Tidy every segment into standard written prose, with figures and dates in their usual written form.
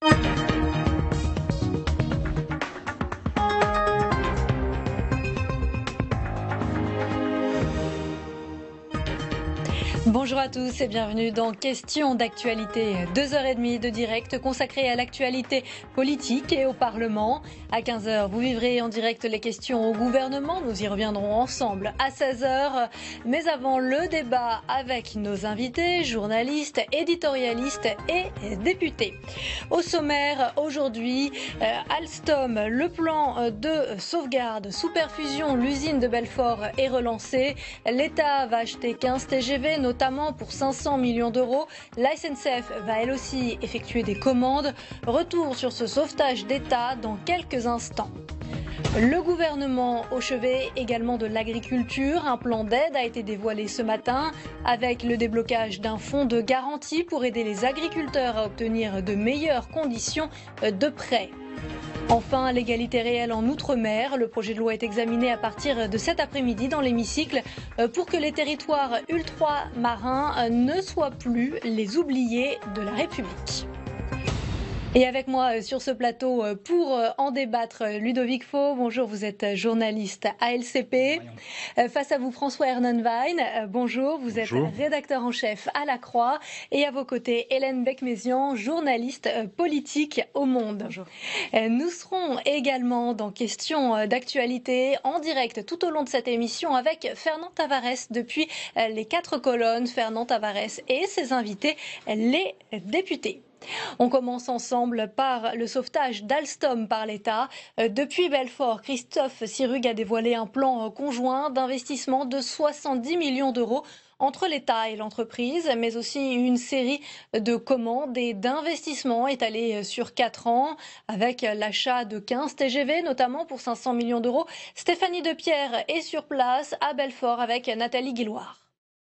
Bonjour à tous et bienvenue dans Questions d'actualité, 2h30 de direct consacrée à l'actualité politique et au Parlement. À 15h, vous vivrez en direct les questions au gouvernement. Nous y reviendrons ensemble à 16h. Mais avant, le débat avec nos invités, journalistes, éditorialistes et députés. Au sommaire, aujourd'hui, Alstom, le plan de sauvegarde sous perfusion, l'usine de Belfort est relancée. L'État va acheter 15 TGV, notamment pour 500 millions d'euros. La SNCF va elle aussi effectuer des commandes. Retour sur ce sauvetage d'État dans quelques instants. Le gouvernement au chevet également de l'agriculture. Un plan d'aide a été dévoilé ce matin avec le déblocage d'un fonds de garantie pour aider les agriculteurs à obtenir de meilleures conditions de prêt. Enfin, l'égalité réelle en Outre-mer. Le projet de loi est examiné à partir de cet après-midi dans l'hémicycle pour que les territoires ultramarins ne soient plus les oubliés de la République. Et avec moi sur ce plateau pour en débattre, Ludovic Faux. Bonjour, vous êtes journaliste à LCP. Face à vous, François Hernenwein. Bonjour, vous êtes rédacteur en chef à La Croix. Et à vos côtés, Hélène Becmézian, journaliste politique au Monde. Bonjour. Nous serons également dans Questions d'actualité en direct tout au long de cette émission avec Fernand Tavares depuis les 4 colonnes. Fernand Tavares et ses invités, les députés. On commence ensemble par le sauvetage d'Alstom par l'État. Depuis Belfort, Christophe Sirugue a dévoilé un plan conjoint d'investissement de 70 millions d'euros entre l'État et l'entreprise, mais aussi une série de commandes et d'investissements étalés sur 4 ans, avec l'achat de 15 TGV, notamment pour 500 millions d'euros. Stéphanie Depierre est sur place à Belfort avec Nathalie Guilloire.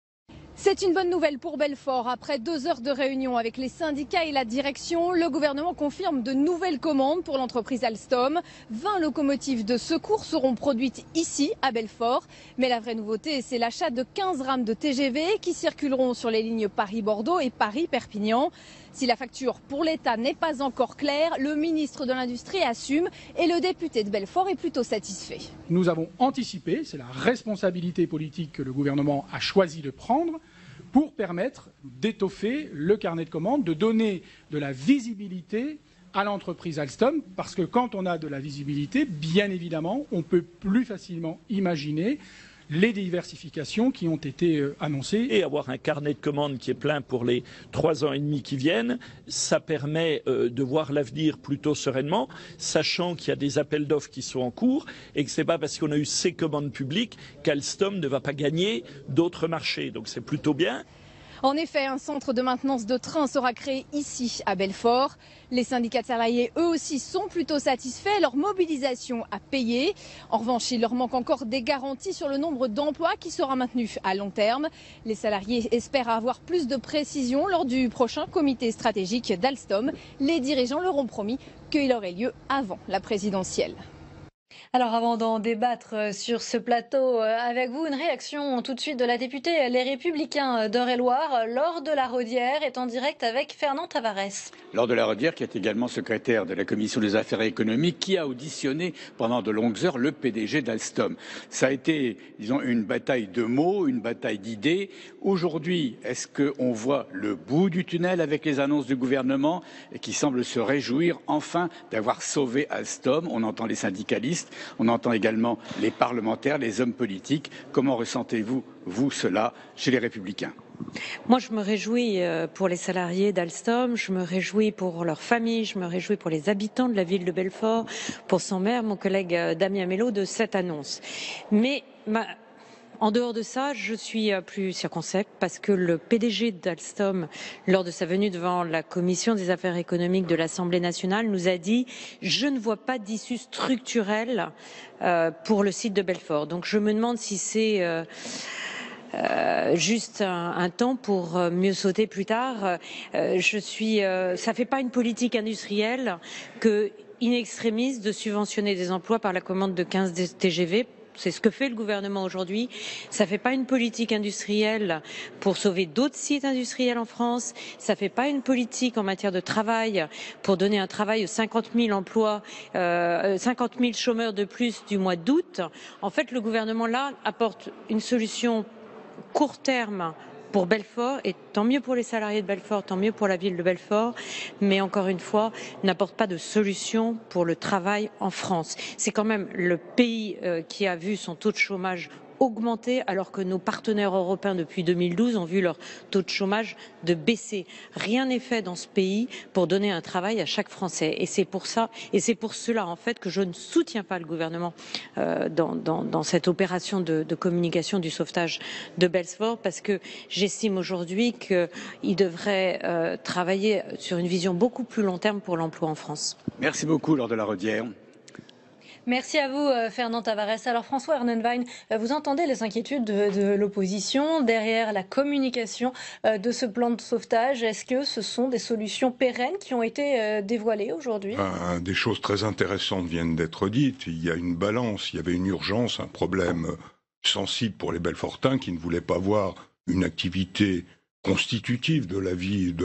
C'est une bonne nouvelle pour Belfort. Après 2 heures de réunion avec les syndicats et la direction, le gouvernement confirme de nouvelles commandes pour l'entreprise Alstom. 20 locomotives de secours seront produites ici, à Belfort. Mais la vraie nouveauté, c'est l'achat de 15 rames de TGV qui circuleront sur les lignes Paris-Bordeaux et Paris-Perpignan. Si la facture pour l'État n'est pas encore claire, le ministre de l'Industrie assume et le député de Belfort est plutôt satisfait. Nous avons anticipé, c'est la responsabilité politique que le gouvernement a choisi de prendre pour permettre d'étoffer le carnet de commandes, de donner de la visibilité à l'entreprise Alstom, parce que quand on a de la visibilité, bien évidemment, on peut plus facilement imaginer les diversifications qui ont été annoncées. Et avoir un carnet de commandes qui est plein pour les 3 ans et demi qui viennent, ça permet de voir l'avenir plutôt sereinement, sachant qu'il y a des appels d'offres qui sont en cours et que ce n'est pas parce qu'on a eu ces commandes publiques qu'Alstom ne va pas gagner d'autres marchés. Donc c'est plutôt bien. En effet, un centre de maintenance de train sera créé ici, à Belfort. Les syndicats de salariés, eux aussi, sont plutôt satisfaits. Leur mobilisation a payé. En revanche, il leur manque encore des garanties sur le nombre d'emplois qui sera maintenu à long terme. Les salariés espèrent avoir plus de précisions lors du prochain comité stratégique d'Alstom. Les dirigeants leur ont promis qu'il aurait lieu avant la présidentielle. Alors avant d'en débattre sur ce plateau avec vous, une réaction tout de suite de la députée Les Républicains d'Eure-et-Loir. Laure de la Raudière est en direct avec Fernand Tavares. Laure de la Raudière qui est également secrétaire de la Commission des affaires économiques qui a auditionné pendant de longues heures le PDG d'Alstom. Ça a été, disons, une bataille de mots, une bataille d'idées. Aujourd'hui, est-ce qu'on voit le bout du tunnel avec les annonces du gouvernement qui semble se réjouir enfin d'avoir sauvé Alstom? On entend les syndicalistes. On entend également les parlementaires, les hommes politiques. Comment ressentez-vous, vous, cela chez les Républicains? Moi, je me réjouis pour les salariés d'Alstom, je me réjouis pour leurs familles, je me réjouis pour les habitants de la ville de Belfort, pour son maire, mon collègue Damien Mello, de cette annonce. Mais en dehors de ça, je suis plus circonspecte parce que le PDG d'Alstom, lors de sa venue devant la Commission des affaires économiques de l'Assemblée nationale, nous a dit « Je ne vois pas d'issue structurelle pour le site de Belfort ». Donc je me demande si c'est juste un temps pour mieux sauter plus tard. Ça fait pas une politique industrielle que in extremis de subventionner des emplois par la commande de 15 TGV. C'est ce que fait le gouvernement aujourd'hui. Ça fait pas une politique industrielle pour sauver d'autres sites industriels en France. Ça fait pas une politique en matière de travail pour donner un travail aux 50 000 emplois, 50 000 chômeurs de plus du mois d'août. En fait, le gouvernement là apporte une solution court terme pour Belfort, et tant mieux pour les salariés de Belfort, tant mieux pour la ville de Belfort, mais encore une fois, n'apporte pas de solution pour le travail en France. C'est quand même le pays qui a vu son taux de chômage augmenter, alors que nos partenaires européens depuis 2012 ont vu leur taux de chômage de baisser. Rien n'est fait dans ce pays pour donner un travail à chaque Français. Et c'est pour ça, et c'est pour cela en fait que je ne soutiens pas le gouvernement dans cette opération de communication du sauvetage de Belfort, parce que j'estime aujourd'hui qu'il devrait travailler sur une vision beaucoup plus long terme pour l'emploi en France. Merci beaucoup, Laure de la Rodière. Merci à vous, Fernand Tavares. Alors, François Hernenwein, vous entendez les inquiétudes de l'opposition derrière la communication de ce plan de sauvetage. Est-ce que ce sont des solutions pérennes qui ont été dévoilées aujourd'hui ? Des choses très intéressantes viennent d'être dites. Il y a une balance, il y avait une urgence, un problème sensible pour les Belfortins qui ne voulaient pas voir une activité constitutive de la ville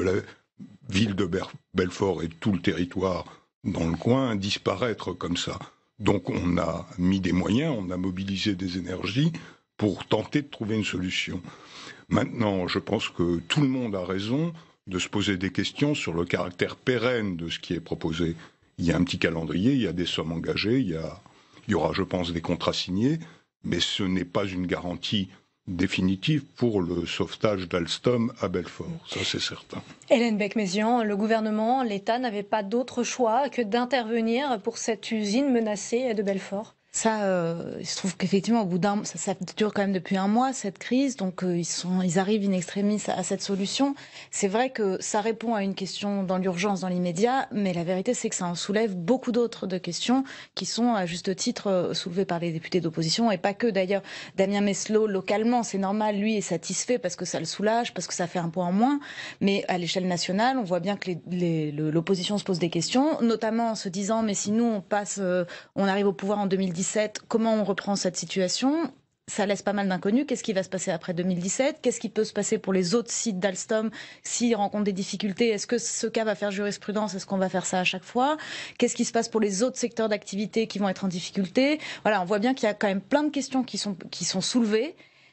de Belfort et de tout le territoire dans le coin disparaître comme ça. Donc on a mis des moyens, on a mobilisé des énergies pour tenter de trouver une solution. Maintenant, je pense que tout le monde a raison de se poser des questions sur le caractère pérenne de ce qui est proposé. Il y a un petit calendrier, il y a des sommes engagées, il y aura, je pense, des contrats signés, mais ce n'est pas une garantie définitive pour le sauvetage d'Alstom à Belfort, ça c'est certain. Hélène Becq-Mézian, le gouvernement, l'État n'avait pas d'autre choix que d'intervenir pour cette usine menacée de Belfort ? Ça, il se trouve qu'effectivement, au bout ça dure quand même depuis un mois, cette crise, donc ils arrivent in extremis à cette solution. C'est vrai que ça répond à une question dans l'urgence, dans l'immédiat, mais la vérité, c'est que ça en soulève beaucoup d'autres de questions qui sont, à juste titre, soulevées par les députés d'opposition, et pas que. D'ailleurs, Damien Meslot, localement, c'est normal, lui est satisfait parce que ça le soulage, parce que ça fait un poids en moins, mais à l'échelle nationale, on voit bien que l'opposition se pose des questions, notamment en se disant, mais si nous, on arrive au pouvoir en 2017, comment on reprend cette situation ? Ça laisse pas mal d'inconnus. Qu'est-ce qui va se passer après 2017 ? Qu'est-ce qui peut se passer pour les autres sites d'Alstom s'ils rencontrent des difficultés ? Est-ce que ce cas va faire jurisprudence ? Est-ce qu'on va faire ça à chaque fois ? Qu'est-ce qui se passe pour les autres secteurs d'activité qui vont être en difficulté ? Voilà, on voit bien qu'il y a quand même plein de questions qui sont soulevées.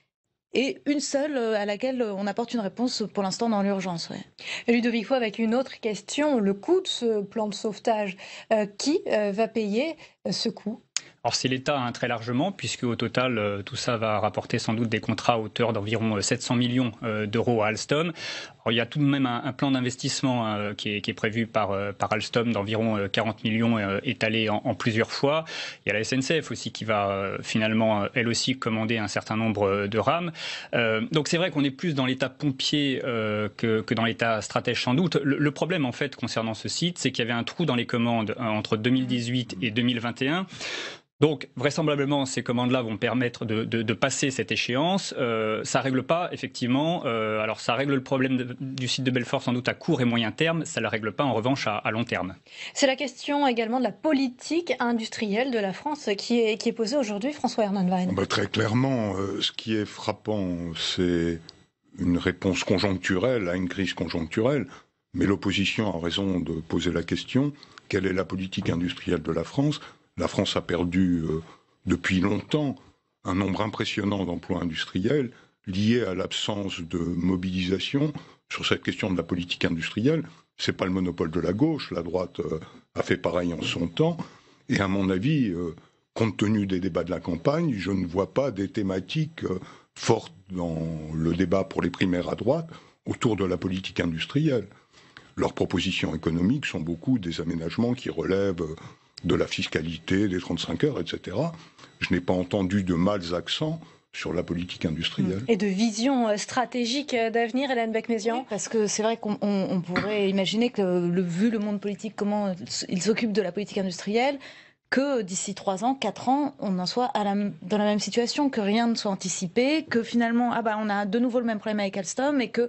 Et une seule à laquelle on apporte une réponse pour l'instant dans l'urgence. Ouais. Ludovic Foy, avec une autre question, le coût de ce plan de sauvetage, qui va payer ce coût ? Alors c'est l'État très largement, puisque au total, tout ça va rapporter sans doute des contrats à hauteur d'environ 700 millions d'euros à Alstom. Alors, il y a tout de même un plan d'investissement qui est prévu par Alstom d'environ 40 millions étalés en plusieurs fois. Il y a la SNCF aussi qui va finalement, elle aussi, commander un certain nombre de rames. Donc c'est vrai qu'on est plus dans l'état pompier que dans l'état stratège sans doute. Le problème en fait concernant ce site, c'est qu'il y avait un trou dans les commandes entre 2018 et 2021. Donc, vraisemblablement, ces commandes-là vont permettre de passer cette échéance. Ça règle pas, effectivement. Alors, ça règle le problème du site de Belfort, sans doute à court et moyen terme. Ça ne la règle pas, en revanche, à long terme. C'est la question également de la politique industrielle de la France qui est posée aujourd'hui, François Hernenwein. Très clairement, ce qui est frappant, c'est une réponse conjoncturelle à une crise conjoncturelle. Mais l'opposition a raison de poser la question, quelle est la politique industrielle de la France ? La France a perdu depuis longtemps un nombre impressionnant d'emplois industriels liés à l'absence de mobilisation sur cette question de la politique industrielle. C'est pas le monopole de la gauche, la droite a fait pareil en son temps. Et à mon avis, compte tenu des débats de la campagne, je ne vois pas des thématiques fortes dans le débat pour les primaires à droite autour de la politique industrielle. Leurs propositions économiques sont beaucoup des aménagements qui relèvent de la fiscalité, des 35 heures, etc. Je n'ai pas entendu de mâles accents sur la politique industrielle. Et de vision stratégique d'avenir, Hélène Becq-Mézian ? Parce que c'est vrai qu'on pourrait imaginer que, vu le monde politique, comment il s'occupe de la politique industrielle, que d'ici 3 ans, 4 ans, on en soit dans la même situation, que rien ne soit anticipé, que finalement, on a de nouveau le même problème avec Alstom et que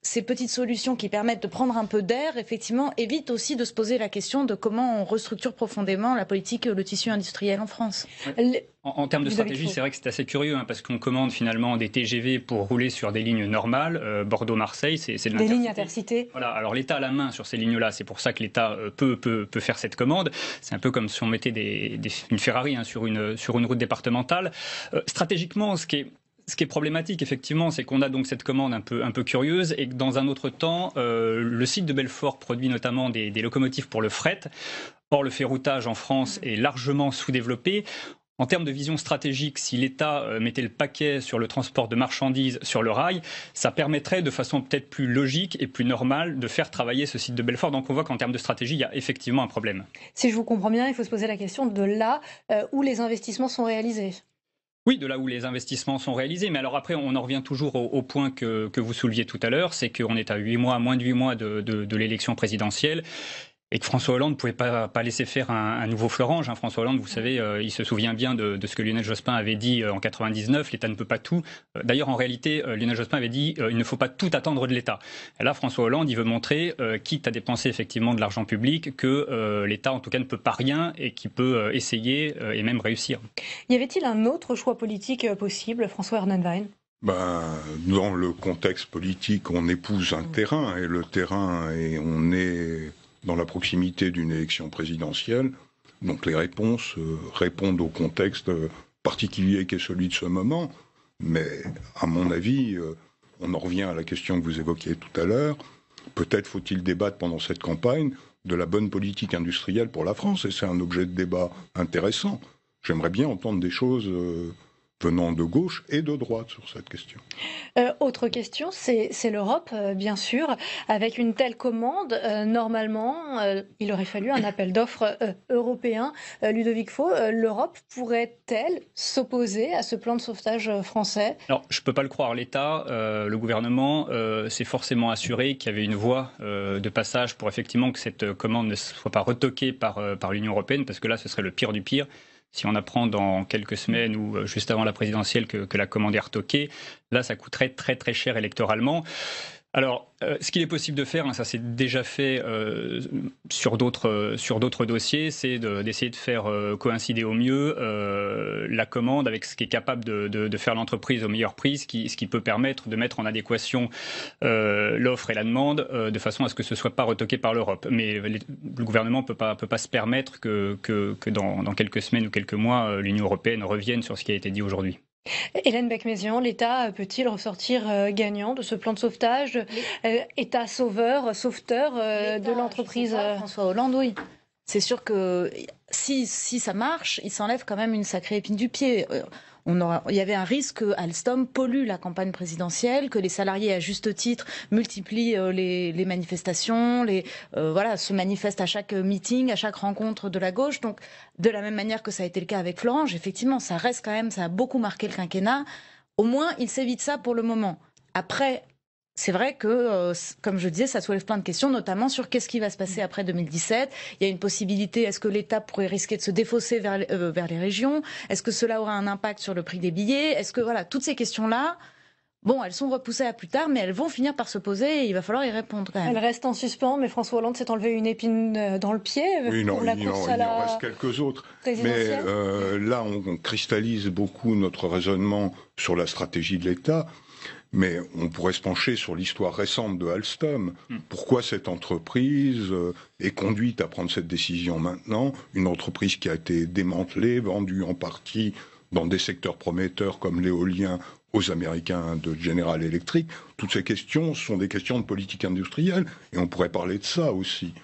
ces petites solutions qui permettent de prendre un peu d'air, effectivement, évitent aussi de se poser la question de comment on restructure profondément la politique, le tissu industriel en France. Ouais. En termes de stratégie, c'est vrai que c'est assez curieux, parce qu'on commande finalement des TGV pour rouler sur des lignes normales, Bordeaux-Marseille, c'est de des lignes intercités. Voilà, alors l'État a la main sur ces lignes-là, c'est pour ça que l'État peut faire cette commande. C'est un peu comme si on mettait une Ferrari sur une route départementale. Stratégiquement, ce qui est problématique, effectivement, c'est qu'on a donc cette commande un peu curieuse et que dans un autre temps, le site de Belfort produit notamment des locomotives pour le fret. Or, le ferroutage en France est largement sous-développé. En termes de vision stratégique, si l'État mettait le paquet sur le transport de marchandises sur le rail, ça permettrait de façon peut-être plus logique et plus normale de faire travailler ce site de Belfort. Donc on voit qu'en termes de stratégie, il y a effectivement un problème. Si je vous comprends bien, il faut se poser la question de là où les investissements sont réalisés. Oui, de là où les investissements sont réalisés. Mais alors après, on en revient toujours au point que vous souleviez tout à l'heure, c'est qu'on est à moins de 8 mois de l'élection présidentielle. Et que François Hollande ne pouvait pas laisser faire un nouveau Florange. François Hollande, vous savez, il se souvient bien de ce que Lionel Jospin avait dit en 99, l'État ne peut pas tout. D'ailleurs, en réalité, Lionel Jospin avait dit il ne faut pas tout attendre de l'État. Et là, François Hollande, il veut montrer, quitte à dépenser effectivement de l'argent public, que l'État, en tout cas, ne peut pas rien et qu'il peut essayer et même réussir. Y avait-il un autre choix politique possible, François Hernenwein ? Dans le contexte politique, on épouse un terrain, et le terrain, on est dans la proximité d'une élection présidentielle. Donc les réponses répondent au contexte particulier qui est celui de ce moment. Mais à mon avis, on en revient à la question que vous évoquiez tout à l'heure. Peut-être faut-il débattre pendant cette campagne de la bonne politique industrielle pour la France. Et c'est un objet de débat intéressant. J'aimerais bien entendre des choses venant de gauche et de droite sur cette question. Autre question, c'est l'Europe, bien sûr. Avec une telle commande, normalement, il aurait fallu un appel d'offres européen. Ludovic Faux, l'Europe pourrait-elle s'opposer à ce plan de sauvetage français ? Alors, je ne peux pas le croire. L'État, le gouvernement, s'est forcément assuré qu'il y avait une voie de passage pour effectivement que cette commande ne soit pas retoquée par l'Union européenne, parce que là, ce serait le pire du pire. Si on apprend dans quelques semaines ou juste avant la présidentielle que la commande est retoquée, là, ça coûterait très très cher électoralement. Alors, ce qu'il est possible de faire, ça s'est déjà fait sur d'autres dossiers, c'est d'essayer de faire coïncider au mieux la commande avec ce qui est capable de faire l'entreprise au meilleur prix, ce qui peut permettre de mettre en adéquation l'offre et la demande de façon à ce que ce ne soit pas retoqué par l'Europe. Mais le gouvernement ne peut pas se permettre que dans quelques semaines ou quelques mois, l'Union européenne revienne sur ce qui a été dit aujourd'hui. Hélène Becq-Mézian, l'État peut-il ressortir gagnant de ce plan de sauvetage ? État sauveteur de l'entreprise François Hollande, oui. C'est sûr que si ça marche, il s'enlève quand même une sacrée épine du pied. Il y avait un risque que Alstom pollue la campagne présidentielle, que les salariés, à juste titre, multiplient les manifestations, se manifestent à chaque meeting, à chaque rencontre de la gauche. Donc, de la même manière que ça a été le cas avec Florange, effectivement, ça reste quand même, ça a beaucoup marqué le quinquennat. Au moins, il s'évite ça pour le moment. Après, c'est vrai que, comme je disais, ça soulève plein de questions, notamment sur qu'est-ce qui va se passer après 2017. Il y a une possibilité, est-ce que l'État pourrait risquer de se défausser vers les régions ? Est-ce que cela aura un impact sur le prix des billets ? Est-ce que, toutes ces questions-là, elles sont repoussées à plus tard, mais elles vont finir par se poser et il va falloir y répondre quand même. Elles restent en suspens, mais François Hollande s'est enlevé une épine dans le pied pour la course à la il en reste quelques autres. Mais là, on cristallise beaucoup notre raisonnement sur la stratégie de l'État. Mais on pourrait se pencher sur l'histoire récente de Alstom. Pourquoi cette entreprise est conduite à prendre cette décision maintenant ? Une entreprise qui a été démantelée, vendue en partie dans des secteurs prometteurs comme l'éolien aux Américains de General Electric. Toutes ces questions sont des questions de politique industrielle. Et on pourrait parler de ça aussi.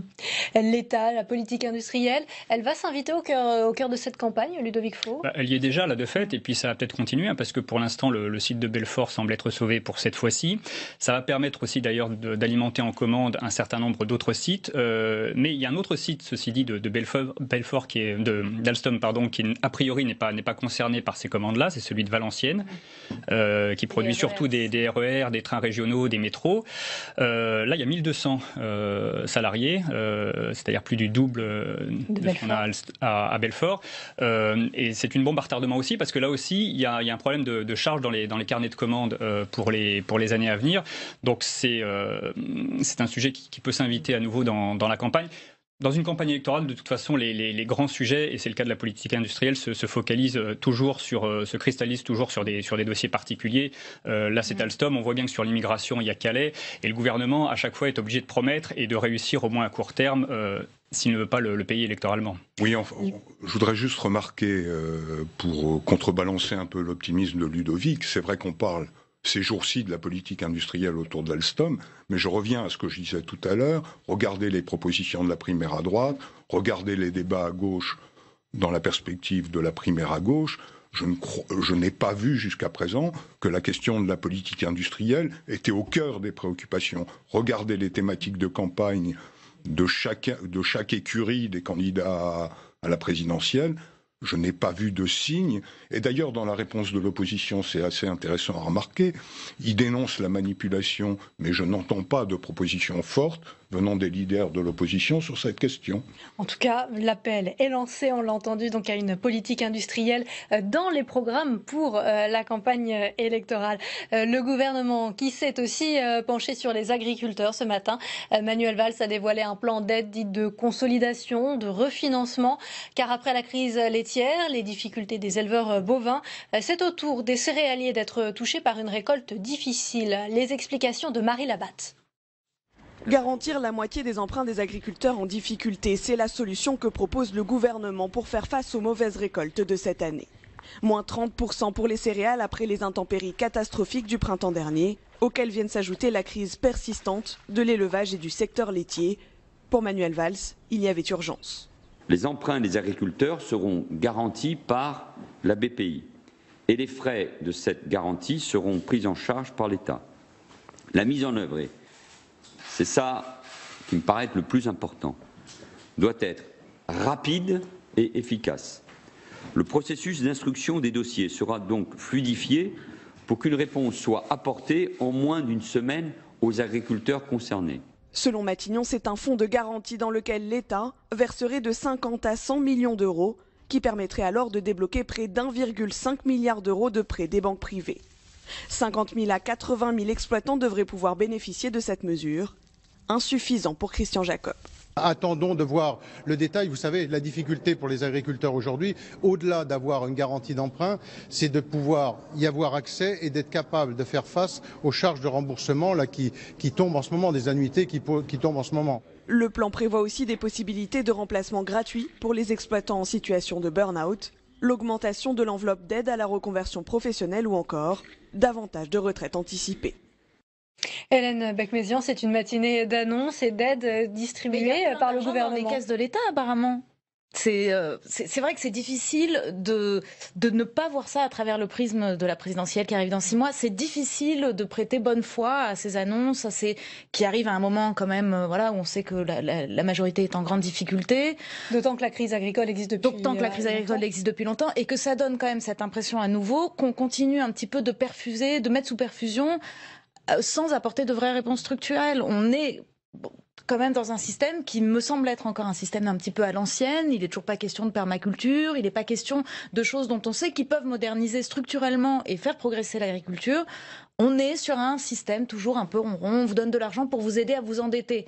L'État, la politique industrielle, elle va s'inviter au cœur de cette campagne, Ludovic Faux ? Elle y est déjà, là, de fait, et puis ça va peut-être continuer, parce que pour l'instant, le site de Belfort semble être sauvé pour cette fois-ci. Ça va permettre aussi, d'ailleurs, d'alimenter en commande un certain nombre d'autres sites. Mais il y a un autre site, ceci dit, de Belfort d'Alstom, qui a priori n'est pas concerné par ces commandes-là, c'est celui de Valenciennes, qui produit surtout des RER, des trains régionaux, des métros. Là, il y a 1200 salariés. salariés, c'est-à-dire plus du double de ce qu'on a à Belfort. Et c'est une bombe à retardement aussi, parce que là aussi, il y a un problème de charge dans les carnets de commandes pour les années à venir. Donc c'est un sujet qui peut s'inviter à nouveau dans la campagne. Dans une campagne électorale, de toute façon, les grands sujets, et c'est le cas de la politique industrielle, se focalisent toujours se cristallisent toujours sur des dossiers particuliers. Là, c'est Alstom. On voit bien que sur l'immigration, il y a Calais. Et le gouvernement, à chaque fois, est obligé de promettre et de réussir au moins à court terme s'il ne veut pas le payer électoralement. Oui, enfin, je voudrais juste remarquer, pour contrebalancer un peu l'optimisme de Ludovic, c'est vrai qu'on parle ces jours-ci de la politique industrielle autour d'Alstom, mais je reviens à ce que je disais tout à l'heure, regardez les propositions de la primaire à droite, regardez les débats à gauche dans la perspective de la primaire à gauche, je n'ai pas vu jusqu'à présent que la question de la politique industrielle était au cœur des préoccupations. Regardez les thématiques de campagne de chaque écurie des candidats à la présidentielle. Je n'ai pas vu de signe. Et d'ailleurs, dans la réponse de l'opposition, c'est assez intéressant à remarquer. Ils dénoncent la manipulation, mais je n'entends pas de propositions fortes venant des leaders de l'opposition sur cette question. En tout cas, l'appel est lancé, on l'a entendu, donc à une politique industrielle dans les programmes pour la campagne électorale. Le gouvernement qui s'est aussi penché sur les agriculteurs ce matin. Manuel Valls a dévoilé un plan d'aide dit de consolidation, de refinancement, car après la crise laitière, les difficultés des éleveurs bovins, c'est au tour des céréaliers d'être touchés par une récolte difficile. Les explications de Marie Labatte. Garantir la moitié des emprunts des agriculteurs en difficulté, c'est la solution que propose le gouvernement pour faire face aux mauvaises récoltes de cette année. Moins 30% pour les céréales après les intempéries catastrophiques du printemps dernier, auxquelles viennent s'ajouter la crise persistante de l'élevage et du secteur laitier. Pour Manuel Valls, il y avait urgence. Les emprunts des agriculteurs seront garantis par la BPI et les frais de cette garantie seront pris en charge par l'État. La mise en œuvre, c'est ça qui me paraît être le plus important, doit être rapide et efficace. Le processus d'instruction des dossiers sera donc fluidifié pour qu'une réponse soit apportée en moins d'une semaine aux agriculteurs concernés. Selon Matignon, c'est un fonds de garantie dans lequel l'État verserait de 50 à 100 millions d'euros, qui permettrait alors de débloquer près d'1,5 milliard d'euros de prêts des banques privées. 50 000 à 80 000 exploitants devraient pouvoir bénéficier de cette mesure. Insuffisant pour Christian Jacob. Attendons de voir le détail. Vous savez, la difficulté pour les agriculteurs aujourd'hui, au-delà d'avoir une garantie d'emprunt, c'est de pouvoir y avoir accès et d'être capable de faire face aux charges de remboursement là, qui tombent en ce moment, des annuités qui tombent en ce moment. Le plan prévoit aussi des possibilités de remplacement gratuit pour les exploitants en situation de burn-out, l'augmentation de l'enveloppe d'aide à la reconversion professionnelle ou encore davantage de retraites anticipées. Hélène Becmézian, c'est une matinée d'annonces et d'aides distribuées par le gouvernement. Dans les caisses de l'État, apparemment. C'est vrai que c'est difficile de ne pas voir ça à travers le prisme de la présidentielle qui arrive dans 6 mois. C'est difficile de prêter bonne foi à ces annonces, qui arrivent à un moment quand même, où on sait que la majorité est en grande difficulté. D'autant que la crise agricole existe depuis longtemps et que ça donne quand même cette impression à nouveau qu'on continue un petit peu de perfuser, de mettre sous perfusion, sans apporter de vraies réponses structurelles. On est quand même dans un système qui me semble être encore un système un petit peu à l'ancienne. Il n'est toujours pas question de permaculture, il n'est pas question de choses dont on sait qu'ils peuvent moderniser structurellement et faire progresser l'agriculture. On est sur un système toujours un peu ronron, on vous donne de l'argent pour vous aider à vous endetter.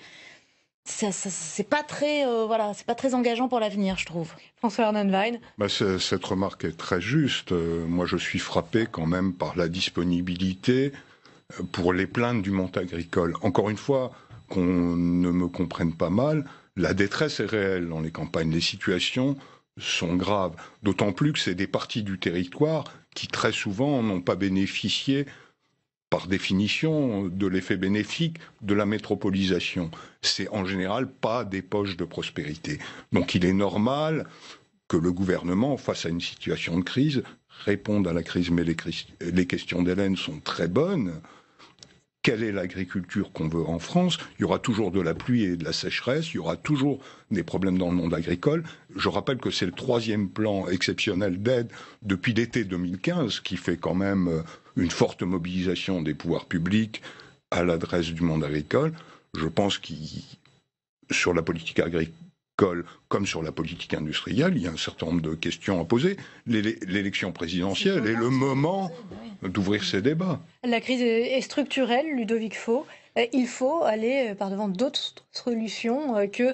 C'est pas très engageant pour l'avenir, je trouve. François Hernanwein. Cette remarque est très juste. Moi, je suis frappé quand même par la disponibilité pour les plaintes du monde agricole. Encore une fois, qu'on ne me comprenne pas mal, la détresse est réelle dans les campagnes. Les situations sont graves. D'autant plus que c'est des parties du territoire qui, très souvent, n'ont pas bénéficié, par définition, de l'effet bénéfique de la métropolisation. C'est en général pas des poches de prospérité. Donc il est normal que le gouvernement, face à une situation de crise, réponde à la crise. Mais les questions d'Hélène sont très bonnes. Quelle est l'agriculture qu'on veut en France? Il y aura toujours de la pluie et de la sécheresse, il y aura toujours des problèmes dans le monde agricole. Je rappelle que c'est le 3e plan exceptionnel d'aide depuis l'été 2015 qui fait quand même une forte mobilisation des pouvoirs publics à l'adresse du monde agricole. Je pense que sur la politique agricole comme sur la politique industrielle, il y a un certain nombre de questions à poser. L'élection présidentielle est le moment d'ouvrir ces débats. La crise est structurelle, Ludovic Faux. Il faut aller par-devant d'autres solutions que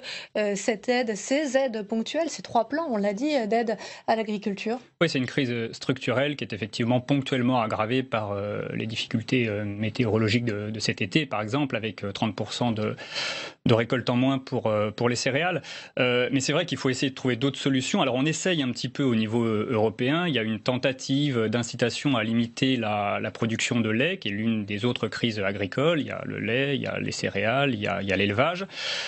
ces aides ponctuelles, ces 3 plans, on l'a dit, d'aide à l'agriculture. Oui, c'est une crise structurelle qui est effectivement ponctuellement aggravée par les difficultés météorologiques de cet été, par exemple, avec 30% de récoltes en moins pour les céréales. Mais c'est vrai qu'il faut essayer de trouver d'autres solutions. Alors on essaye un petit peu au niveau européen. Il y a une tentative d'incitation à limiter la production de lait, qui est l'une des autres crises agricoles. Il y a le lait, il y a les céréales, il y a l'élevage.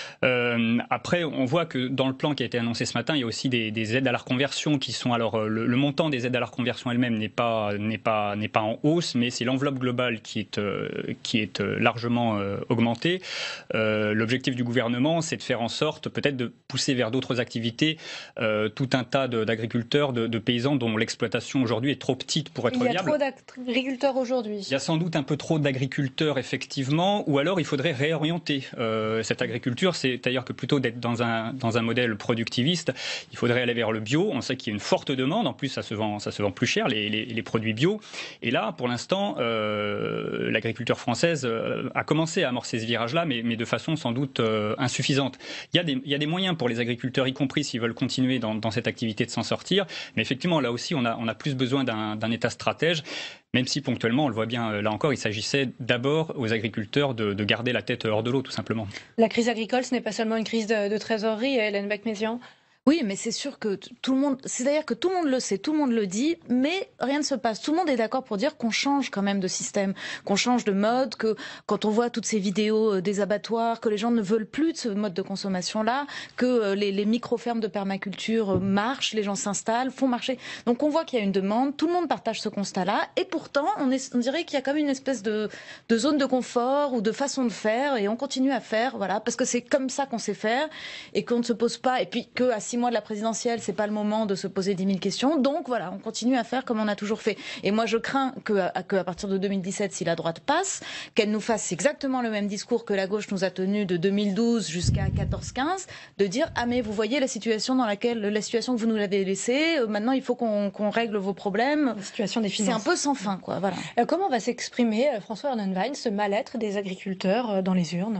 Après, on voit que dans le plan qui a été annoncé ce matin, il y a aussi des aides à la reconversion qui sont... Alors, le montant des aides à la reconversion elles-mêmes n'est pas en hausse, mais c'est l'enveloppe globale qui est largement augmentée. L'objectif du gouvernement, c'est de faire en sorte peut-être de pousser vers d'autres activités tout un tas d'agriculteurs, de paysans dont l'exploitation aujourd'hui est trop petite pour être viable. Il y a trop d'agriculteurs aujourd'hui. Il y a sans doute un peu trop d'agriculteurs, effectivement, ou alors il faudrait réorienter cette agriculture. C'est-à-dire que plutôt d'être dans un modèle productiviste, il faudrait aller vers le bio. On sait qu'il y a une forte demande. En plus, ça se vend plus cher, les produits bio. Et là, pour l'instant, l'agriculture française a commencé à amorcer ce virage-là, mais de façon sans doute insuffisante. Il y a des moyens pour les agriculteurs, y compris s'ils veulent continuer dans cette activité, de s'en sortir. Mais effectivement, là aussi, on a plus besoin d'un État stratège. Même si ponctuellement, on le voit bien, là encore, il s'agissait d'abord aux agriculteurs de garder la tête hors de l'eau, tout simplement. La crise agricole, ce n'est pas seulement une crise de trésorerie, Hélène Becmézian. Oui, mais c'est sûr que tout le monde, c'est-à-dire que tout le monde le sait, tout le monde le dit, mais rien ne se passe. Tout le monde est d'accord pour dire qu'on change quand même de système, qu'on change de mode, que quand on voit toutes ces vidéos des abattoirs, que les gens ne veulent plus de ce mode de consommation-là, que les micro-fermes de permaculture marchent, les gens s'installent, font marcher. Donc on voit qu'il y a une demande, tout le monde partage ce constat-là, et pourtant on dirait qu'il y a quand même une espèce de zone de confort ou de façon de faire, et on continue à faire, voilà, parce que c'est comme ça qu'on sait faire, et qu'on ne se pose pas, et puis qu'à 6 mois de la présidentielle, c'est pas le moment de se poser 10 000 questions. Donc voilà, on continue à faire comme on a toujours fait. Et moi, je crains qu'à partir de 2017, si la droite passe, qu'elle nous fasse exactement le même discours que la gauche nous a tenu de 2012 jusqu'à 14-15, de dire « Ah mais vous voyez la situation que vous nous l'avez laissée, maintenant il faut qu'on règle vos problèmes. » La situation des finances. C'est un peu sans fin, quoi. Voilà. Comment va s'exprimer François Hernenwein, ce mal-être des agriculteurs dans les urnes ?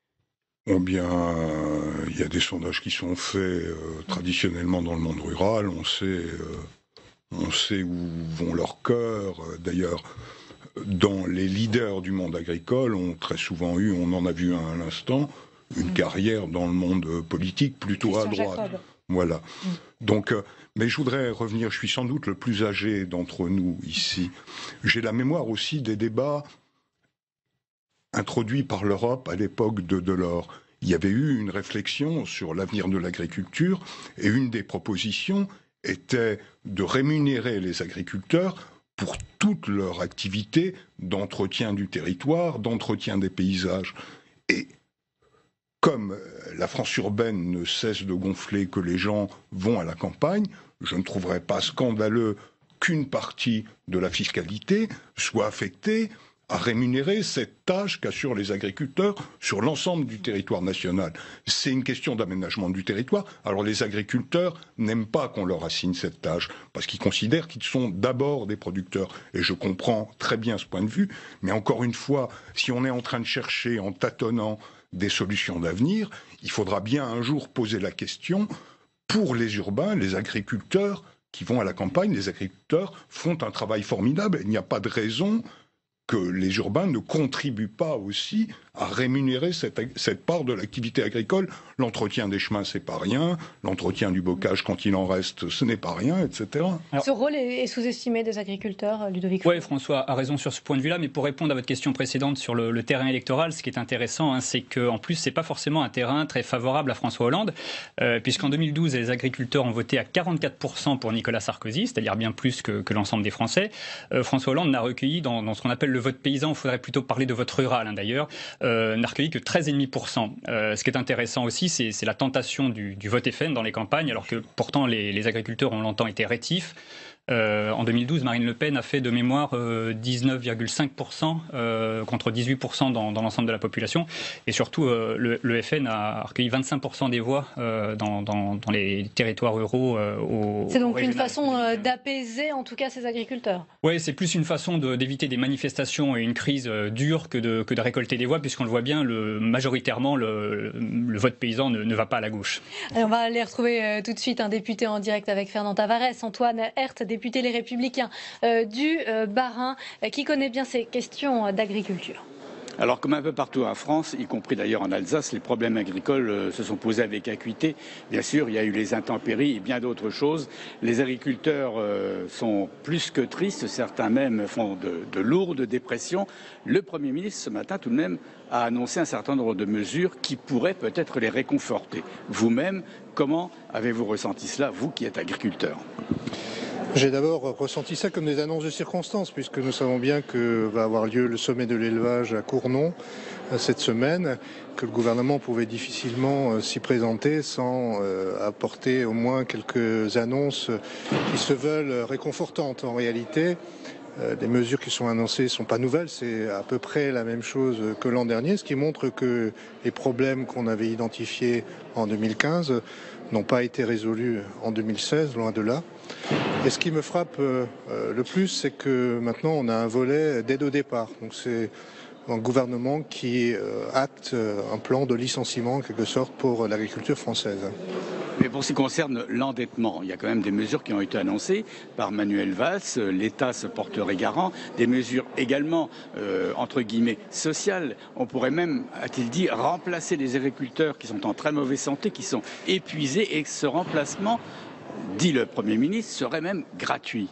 Eh bien, il y a des sondages qui sont faits traditionnellement dans le monde rural. On sait où vont leurs cœurs. D'ailleurs, dans les leaders du monde agricole, ont très souvent eu, on en a vu un à l'instant, une carrière dans le monde politique plutôt à droite. Jacob. Voilà. Donc, mais je voudrais revenir, je suis sans doute le plus âgé d'entre nous ici. J'ai la mémoire aussi des débats introduit par l'Europe à l'époque de Delors. Il y avait eu une réflexion sur l'avenir de l'agriculture et une des propositions était de rémunérer les agriculteurs pour toute leur activité d'entretien du territoire, d'entretien des paysages. Et comme la France urbaine ne cesse de gonfler, que les gens vont à la campagne, je ne trouverais pas scandaleux qu'une partie de la fiscalité soit affectée à rémunérer cette tâche qu'assurent les agriculteurs sur l'ensemble du territoire national. C'est une question d'aménagement du territoire. Alors les agriculteurs n'aiment pas qu'on leur assigne cette tâche, parce qu'ils considèrent qu'ils sont d'abord des producteurs. Et je comprends très bien ce point de vue, mais encore une fois, si on est en train de chercher, en tâtonnant, des solutions d'avenir, il faudra bien un jour poser la question, pour les urbains, les agriculteurs qui vont à la campagne, les agriculteurs font un travail formidable. Il n'y a pas de raison que les urbains ne contribuent pas aussi à rémunérer cette part de l'activité agricole. L'entretien des chemins, c'est pas rien. L'entretien du bocage, quand il en reste, ce n'est pas rien, etc. Alors, ce rôle est sous-estimé des agriculteurs, Ludovic Faux. Oui, François a raison sur ce point de vue-là, mais pour répondre à votre question précédente sur le terrain électoral, ce qui est intéressant, c'est qu'en plus, c'est pas forcément un terrain très favorable à François Hollande, puisqu'en 2012, les agriculteurs ont voté à 44% pour Nicolas Sarkozy, c'est-à-dire bien plus que l'ensemble des Français. François Hollande n'a recueilli dans ce qu'on appelle le vote paysan, il faudrait plutôt parler de vote rural d'ailleurs, n'a recueilli que 13,5%. Ce qui est intéressant aussi, c'est la tentation du vote FN dans les campagnes, alors que pourtant les agriculteurs ont longtemps été rétifs. En 2012, Marine Le Pen a fait de mémoire 19,5% contre 18% dans l'ensemble de la population. Et surtout, le FN a recueilli 25% des voix dans les territoires ruraux. C'est donc une façon d'apaiser en tout cas ces agriculteurs. Oui, c'est plus une façon d'éviter des manifestations et une crise dure que de récolter des voix, puisqu'on le voit bien, majoritairement, le vote paysan ne va pas à la gauche. Et on va aller retrouver tout de suite un député en direct avec Fernand Tavares, Antoine Herth, député Les Républicains du Bas-Rhin, qui connaît bien ces questions d'agriculture. Alors, comme un peu partout en France, y compris d'ailleurs en Alsace, les problèmes agricoles se sont posés avec acuité. Bien sûr, il y a eu les intempéries et bien d'autres choses. Les agriculteurs sont plus que tristes, certains même font de lourdes dépressions. Le Premier ministre, ce matin, tout de même, a annoncé un certain nombre de mesures qui pourraient peut-être les réconforter. Vous-même, comment avez-vous ressenti cela, vous qui êtes agriculteur ? J'ai d'abord ressenti ça comme des annonces de circonstances, puisque nous savons bien que va avoir lieu le sommet de l'élevage à Cournon cette semaine, que le gouvernement pouvait difficilement s'y présenter sans apporter au moins quelques annonces qui se veulent réconfortantes. En réalité, les mesures qui sont annoncées ne sont pas nouvelles, c'est à peu près la même chose que l'an dernier, ce qui montre que les problèmes qu'on avait identifiés en 2015 n'ont pas été résolus en 2016, loin de là. Et ce qui me frappe le plus, c'est que maintenant on a un volet d'aide au départ. Donc c'est un gouvernement qui acte un plan de licenciement en quelque sorte pour l'agriculture française. Mais pour ce qui concerne l'endettement, il y a quand même des mesures qui ont été annoncées par Manuel Valls. L'État se porterait garant. Des mesures également, entre guillemets, sociales. On pourrait même, a-t-il dit, remplacer les agriculteurs qui sont en très mauvaise santé, qui sont épuisés, et que ce remplacement, dit le Premier ministre, serait même gratuit.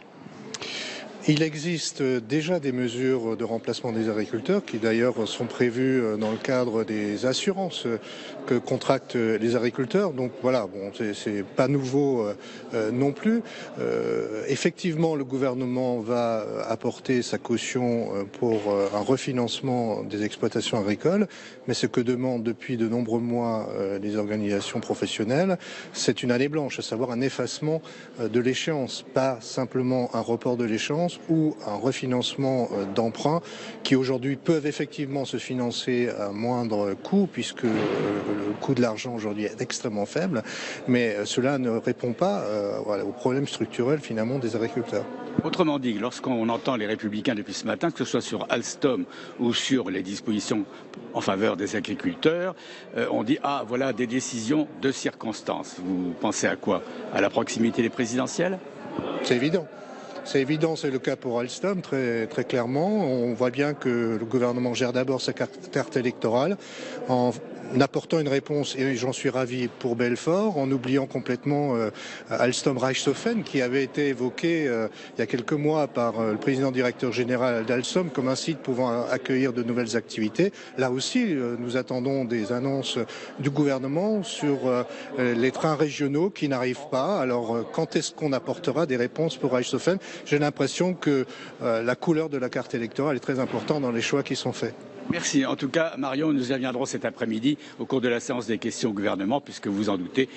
Il existe déjà des mesures de remplacement des agriculteurs qui d'ailleurs sont prévues dans le cadre des assurances que contractent les agriculteurs. Donc voilà, bon, c'est pas nouveau non plus. Effectivement, le gouvernement va apporter sa caution pour un refinancement des exploitations agricoles, mais ce que demandent depuis de nombreux mois les organisations professionnelles, c'est une année blanche, à savoir un effacement de l'échéance, pas simplement un report de l'échéance ou un refinancement d'emprunts qui aujourd'hui peuvent effectivement se financer à moindre coût puisque le coût de l'argent aujourd'hui est extrêmement faible, mais cela ne répond pas aux problèmes structurels finalement des agriculteurs. Autrement dit, lorsqu'on entend les Républicains depuis ce matin, que ce soit sur Alstom ou sur les dispositions en faveur des agriculteurs, on dit « Ah, voilà des décisions de circonstance ». Vous pensez à quoi? À la proximité des présidentielles? C'est évident. C'est évident, c'est le cas pour Alstom, très clairement. On voit bien que le gouvernement gère d'abord sa carte électorale en apportant une réponse, et j'en suis ravi, pour Belfort, en oubliant complètement Alstom Reichshofen, qui avait été évoqué il y a quelques mois par le président directeur général d'Alstom comme un site pouvant accueillir de nouvelles activités. Là aussi, nous attendons des annonces du gouvernement sur les trains régionaux qui n'arrivent pas. Alors, quand est-ce qu'on apportera des réponses pour Reichshofen? J'ai l'impression que la couleur de la carte électorale est très importante dans les choix qui sont faits. Merci. En tout cas, Marion, nous y reviendrons cet après-midi au cours de la séance des questions au gouvernement, puisque vous en doutez,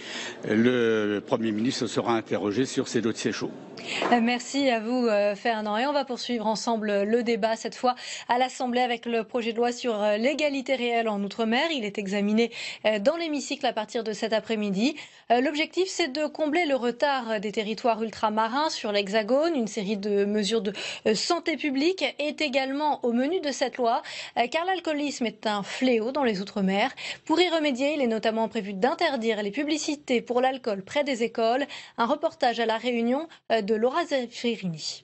le Premier ministre sera interrogé sur ces dossiers chauds. Merci à vous, Fernand. Et on va poursuivre ensemble le débat, cette fois à l'Assemblée, avec le projet de loi sur l'égalité réelle en Outre-mer. Il est examiné dans l'hémicycle à partir de cet après-midi. L'objectif, c'est de combler le retard des territoires ultramarins sur l'Hexagone. Une série de mesures de santé publique est également au menu de cette loi, car l'alcoolisme est un fléau dans les Outre-mer. Pour y remédier, il est notamment prévu d'interdire les publicités pour l'alcool près des écoles. Un reportage à La Réunion de Laura Zeffironi.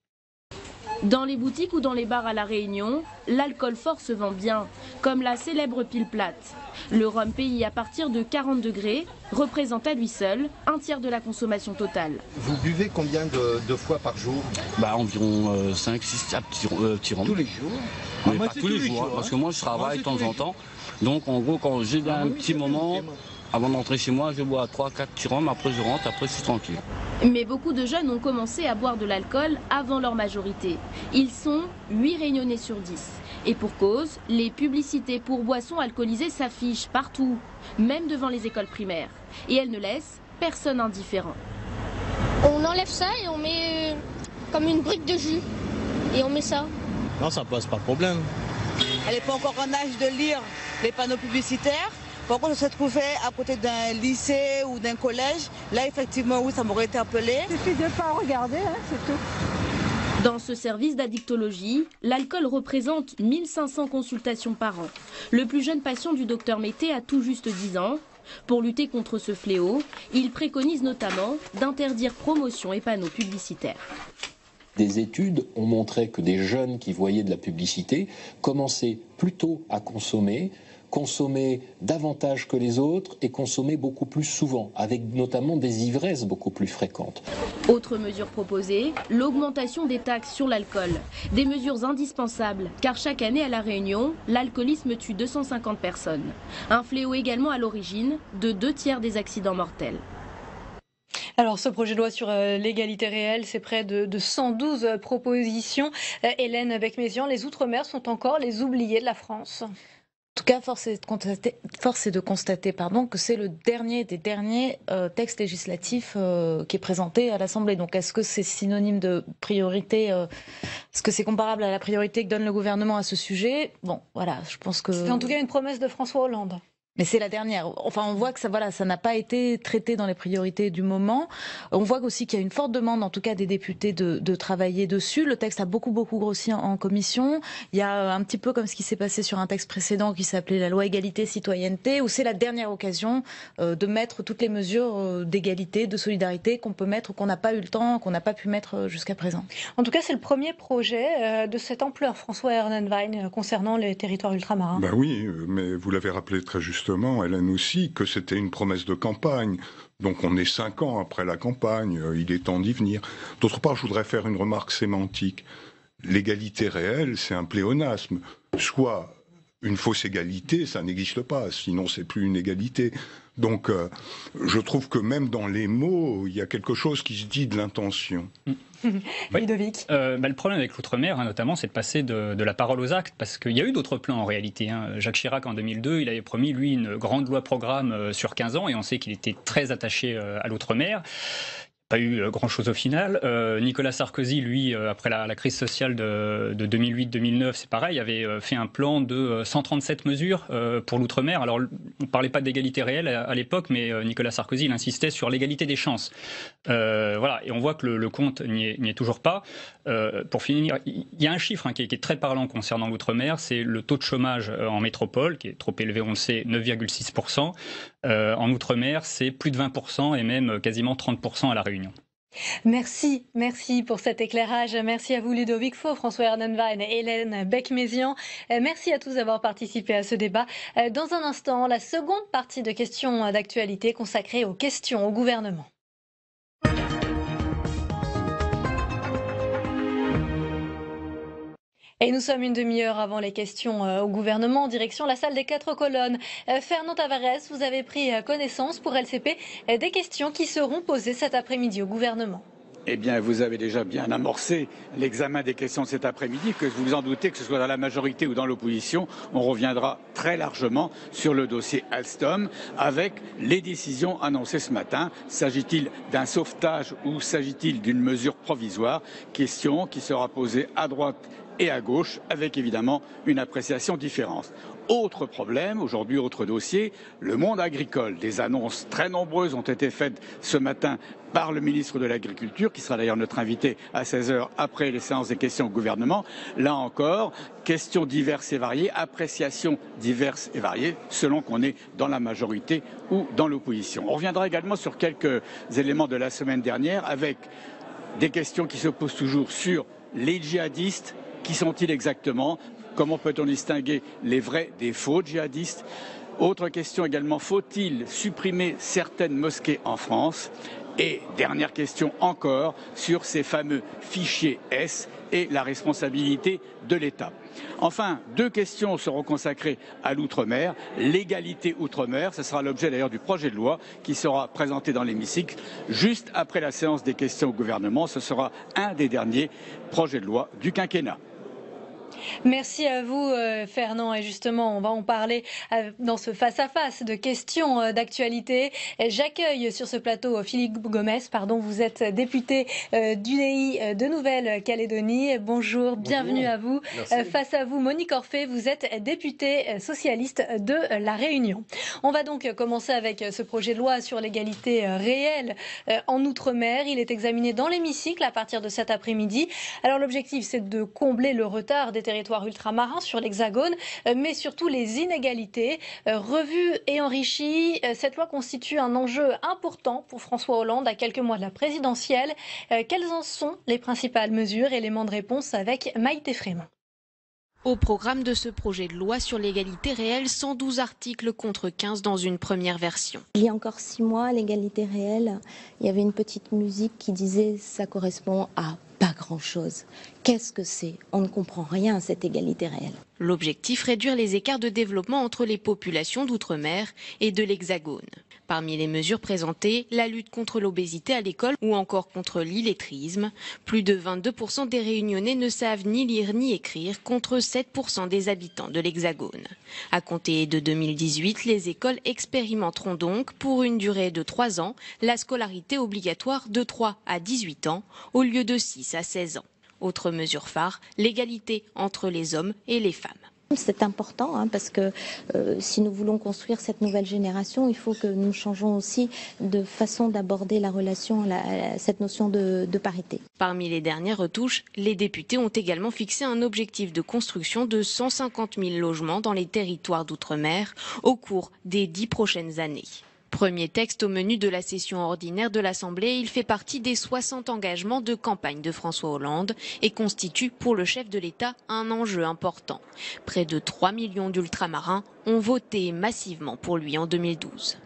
Dans les boutiques ou dans les bars à La Réunion, l'alcool fort se vend bien, comme la célèbre pile plate. Le rhum pays à partir de 40 degrés représente à lui seul un tiers de la consommation totale. Vous buvez combien de fois par jour? Environ 5-6 petits rhums. Tous les jours? Mais pas tous les jours, parce que moi je travaille de temps en temps. Donc en gros, quand j'ai un petit moment, avant d'entrer chez moi, je bois 3-4 petits rhums, après je rentre, après je suis tranquille. Mais beaucoup de jeunes ont commencé à boire de l'alcool avant leur majorité. Ils sont 8 Réunionnais sur 10. Et pour cause, les publicités pour boissons alcoolisées s'affichent partout, même devant les écoles primaires. Et elles ne laissent personne indifférent. On enlève ça et on met comme une brique de jus et on met ça. Non, ça pose pas de problème. Elle n'est pas encore en âge de lire les panneaux publicitaires. Par contre, je se trouvait à côté d'un lycée ou d'un collège. Là, effectivement, oui, ça m'aurait interpellé. Il suffit de ne pas regarder, hein, c'est tout. Dans ce service d'addictologie, l'alcool représente 1500 consultations par an. Le plus jeune patient du docteur Mété a tout juste 10 ans. Pour lutter contre ce fléau, il préconise notamment d'interdire promotion et panneaux publicitaires. Des études ont montré que des jeunes qui voyaient de la publicité commençaient plutôt à consommer davantage que les autres et consommer beaucoup plus souvent, avec notamment des ivresses beaucoup plus fréquentes. Autre mesure proposée, l'augmentation des taxes sur l'alcool. Des mesures indispensables, car chaque année à La Réunion, l'alcoolisme tue 250 personnes. Un fléau également à l'origine de 2/3 des accidents mortels. Alors, ce projet de loi sur l'égalité réelle, c'est près de 112 propositions. Hélène Becmézian, les Outre-mer sont encore les oubliés de la France. En tout cas, force est de constater que c'est le dernier des derniers textes législatifs qui est présenté à l'Assemblée. Donc, est-ce que c'est synonyme de priorité Est-ce que c'est comparable à la priorité que donne le gouvernement à ce sujet? Bon, voilà, je pense que... C'est en tout cas une promesse de François Hollande. Mais c'est la dernière. Enfin, on voit que ça n'a pas été traité dans les priorités du moment. On voit aussi qu'il y a une forte demande, en tout cas des députés, de travailler dessus. Le texte a beaucoup grossi en commission. Il y a un petit peu comme ce qui s'est passé sur un texte précédent qui s'appelait la loi égalité-citoyenneté, où c'est la dernière occasion de mettre toutes les mesures d'égalité, de solidarité qu'on peut mettre, qu'on n'a pas eu le temps, qu'on n'a pas pu mettre jusqu'à présent. En tout cas, c'est le premier projet de cette ampleur, François Ernenwein, concernant les territoires ultramarins. Ben oui, mais vous l'avez rappelé très justement, Hélène aussi, que c'était une promesse de campagne. Donc on est 5 ans après la campagne, il est temps d'y venir. D'autre part, je voudrais faire une remarque sémantique. L'égalité réelle, c'est un pléonasme. Soit une fausse égalité, ça n'existe pas, sinon c'est plus une égalité. Donc je trouve que même dans les mots, il y a quelque chose qui se dit de l'intention. Ludovic. Le problème avec l'outre-mer, notamment, c'est de passer de la parole aux actes, parce qu'il y a eu d'autres plans en réalité. Jacques Chirac, en 2002, il avait promis, lui, une grande loi programme sur 15 ans, et on sait qu'il était très attaché à l'outre-mer. Pas eu grand-chose au final. Nicolas Sarkozy, lui, après la crise sociale de 2008-2009, c'est pareil, avait fait un plan de 137 mesures pour l'outre-mer. Alors, on ne parlait pas d'égalité réelle à l'époque, mais Nicolas Sarkozy, il insistait sur l'égalité des chances. Voilà, et on voit que le compte n'y est toujours pas. Pour finir, il y a un chiffre qui est très parlant concernant l'outre-mer, c'est le taux de chômage en métropole, qui est trop élevé, on le sait, 9,6%. En outre-mer, c'est plus de 20% et même quasiment 30% à La Réunion. Merci pour cet éclairage. Merci à vous Ludovic Faux, François Ernenwein et Hélène Becmézian. Merci à tous d'avoir participé à ce débat. Dans un instant, la seconde partie de questions d'actualité consacrée aux questions au gouvernement. Et nous sommes une demi-heure avant les questions au gouvernement, en direction la salle des 4 colonnes. Fernand Tavares, vous avez pris connaissance pour LCP des questions qui seront posées cet après-midi au gouvernement. Eh bien, vous avez déjà bien amorcé l'examen des questions de cet après-midi, que vous vous en doutez, que ce soit dans la majorité ou dans l'opposition, on reviendra très largement sur le dossier Alstom avec les décisions annoncées ce matin. S'agit-il d'un sauvetage ou s'agit-il d'une mesure provisoire? Question qui sera posée à droite et à gauche, avec évidemment une appréciation différente. Autre problème, aujourd'hui autre dossier, le monde agricole. Des annonces très nombreuses ont été faites ce matin par le ministre de l'Agriculture, qui sera d'ailleurs notre invité à 16h après les séances des questions au gouvernement. Là encore, questions diverses et variées, appréciations diverses et variées, selon qu'on est dans la majorité ou dans l'opposition. On reviendra également sur quelques éléments de la semaine dernière, avec des questions qui se posent toujours sur les djihadistes. Qui sont-ils exactement? Comment peut-on distinguer les vrais des faux djihadistes? Autre question également, faut-il supprimer certaines mosquées en France? Et dernière question encore sur ces fameux fichiers S et la responsabilité de l'État. Enfin, 2 questions seront consacrées à l'outre-mer. L'égalité outre-mer, ce sera l'objet d'ailleurs du projet de loi qui sera présenté dans l'hémicycle juste après la séance des questions au gouvernement. Ce sera un des derniers projets de loi du quinquennat. Merci à vous Fernand, et justement on va en parler dans ce face-à-face de questions d'actualité. J'accueille sur ce plateau Philippe Gomes, vous êtes député d'UDI de Nouvelle-Calédonie. Bonjour, bienvenue à vous. Face à vous Monique Orphée, vous êtes députée socialiste de La Réunion. On va donc commencer avec ce projet de loi sur l'égalité réelle en Outre-mer. Il est examiné dans l'hémicycle à partir de cet après-midi. Alors l'objectif, c'est de combler le retard des territoires ultramarins sur l'Hexagone, mais surtout les inégalités. Revue et enrichie, cette loi constitue un enjeu important pour François Hollande à quelques mois de la présidentielle. Quelles en sont les principales mesures? Éléments de réponse avec Maïté Frémont. Au programme de ce projet de loi sur l'égalité réelle, 112 articles contre 15 dans une première version. Il y a encore 6 mois, l'égalité réelle, il y avait une petite musique qui disait ça correspond à pas grand-chose. Qu'est-ce que c'est? On ne comprend rien à cette égalité réelle. L'objectif, réduire les écarts de développement entre les populations d'outre-mer et de l'Hexagone. Parmi les mesures présentées, la lutte contre l'obésité à l'école ou encore contre l'illettrisme. Plus de 22% des Réunionnais ne savent ni lire ni écrire, contre 7% des habitants de l'Hexagone. À compter de 2018, les écoles expérimenteront donc, pour une durée de 3 ans, la scolarité obligatoire de 3 à 18 ans, au lieu de 6 à 16 ans. Autre mesure phare, l'égalité entre les hommes et les femmes. C'est important parce que si nous voulons construire cette nouvelle génération, il faut que nous changeons aussi de façon d'aborder la relation, cette notion de parité. Parmi les dernières retouches, les députés ont également fixé un objectif de construction de 150 000 logements dans les territoires d'outre-mer au cours des 10 prochaines années. Premier texte au menu de la session ordinaire de l'Assemblée, il fait partie des 60 engagements de campagne de François Hollande et constitue pour le chef de l'État un enjeu important. Près de 3 millions d'ultramarins ont voté massivement pour lui en 2012.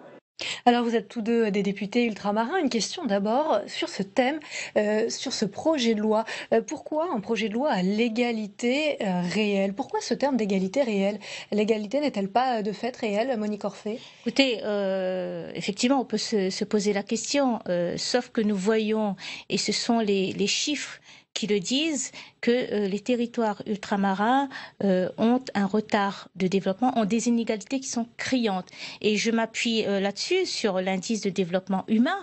Alors vous êtes tous deux des députés ultramarins. Une question d'abord sur ce thème, sur ce projet de loi. Pourquoi un projet de loi à l'égalité réelle? Pourquoi ce terme d'égalité réelle? L'égalité n'est-elle pas de fait réelle, Monique Orphée? Écoutez, effectivement on peut se poser la question, sauf que nous voyons, et ce sont les chiffres qui le disent, que les territoires ultramarins ont un retard de développement, ont des inégalités qui sont criantes. Et je m'appuie là-dessus, sur l'indice de développement humain,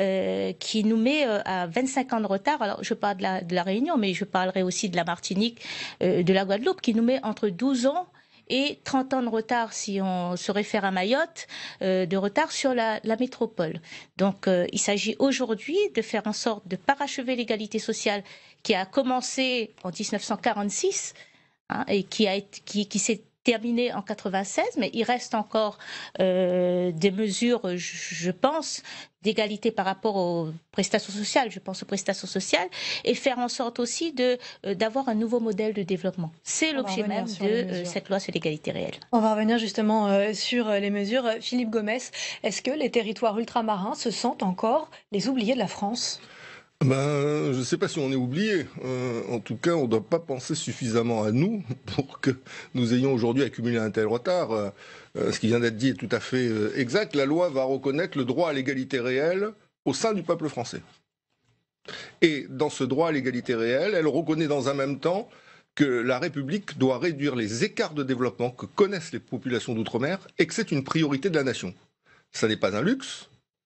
qui nous met à 25 ans de retard. Alors, je parle de la Réunion, mais je parlerai aussi de la Martinique, de la Guadeloupe, qui nous met entre 12 ans et 30 ans de retard, si on se réfère à Mayotte, de retard sur la métropole. Donc il s'agit aujourd'hui de faire en sorte de parachever l'égalité sociale qui a commencé en 1946 et qui s'est terminée en 96, mais il reste encore des mesures, je pense, d'égalité par rapport aux prestations sociales, je pense aux prestations sociales, et faire en sorte aussi d'avoir un nouveau modèle de développement. C'est l'objet même de cette loi sur l'égalité réelle. On va revenir justement sur les mesures. Philippe Gomes, est-ce que les territoires ultramarins se sentent encore les oubliés de la France ? Je ne sais pas si on est oublié. En tout cas, on ne doit pas penser suffisamment à nous pour que nous ayons aujourd'hui accumulé un tel retard. Ce qui vient d'être dit est tout à fait exact. La loi va reconnaître le droit à l'égalité réelle au sein du peuple français. Et dans ce droit à l'égalité réelle, elle reconnaît dans un même temps que la République doit réduire les écarts de développement que connaissent les populations d'outre-mer et que c'est une priorité de la nation. Ça n'est pas un luxe.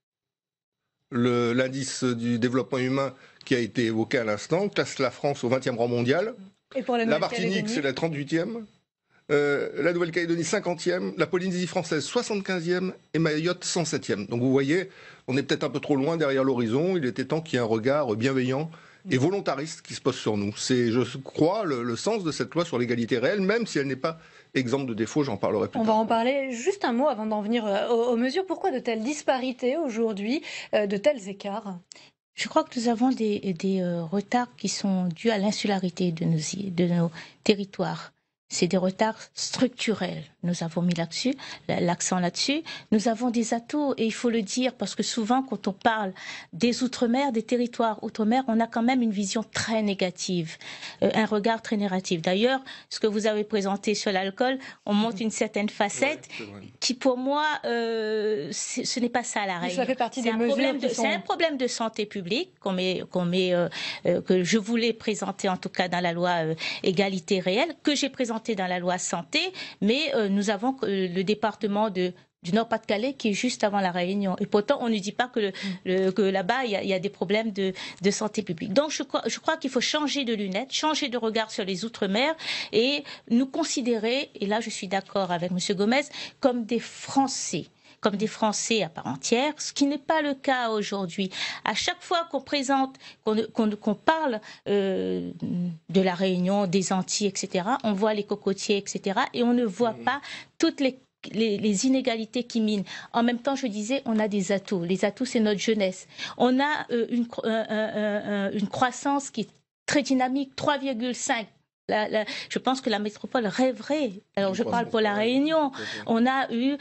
L'indice du développement humain qui a été évoqué à l'instant classe la France au 20e rang mondial. Et pour la Martinique, c'est la 38e. La Nouvelle-Calédonie, 50e. La Polynésie française, 75e. Et Mayotte, 107e. Donc vous voyez, on est peut-être un peu trop loin derrière l'horizon. Il était temps qu'il y ait un regard bienveillant et volontariste qui se pose sur nous. C'est, je crois, le sens de cette loi sur l'égalité réelle, même si elle n'est pas exemple de défaut, j'en parlerai plus tard. On va en parler. Juste un mot avant d'en venir aux mesures. Pourquoi de telles disparités aujourd'hui, de tels écarts ? Je crois que nous avons des retards qui sont dus à l'insularité de nos territoires. c'est des retards structurels. Nous avons mis l'accent là-dessus. Nous avons des atouts et il faut le dire parce que souvent quand on parle des outre-mer, des territoires outre-mer, on a quand même une vision très négative, un regard très négatif. D'ailleurs, ce que vous avez présenté sur l'alcool, on montre une certaine facette qui pour moi, ce n'est pas ça la règle. Ça fait partie des mesures. C'est un problème de santé publique que je voulais présenter en tout cas dans la loi égalité réelle, que j'ai présenté dans la loi santé, mais nous avons le département du Nord-Pas-de-Calais qui est juste avant la Réunion. Et pourtant, on ne dit pas que là-bas, il y a des problèmes de santé publique. Donc, je crois qu'il faut changer de lunettes, changer de regard sur les Outre-mer et nous considérer, et là je suis d'accord avec M. Gomez, comme des Français à part entière, ce qui n'est pas le cas aujourd'hui. À chaque fois qu'on présente, qu'on parle de la Réunion, des Antilles, etc., on voit les cocotiers, etc., et on ne voit pas toutes les inégalités qui minent. En même temps, je disais, on a des atouts. Les atouts, c'est notre jeunesse. On a une croissance qui est très dynamique, 3,5. Je pense que la métropole rêverait. Alors, je parle pour la Réunion. On a eu,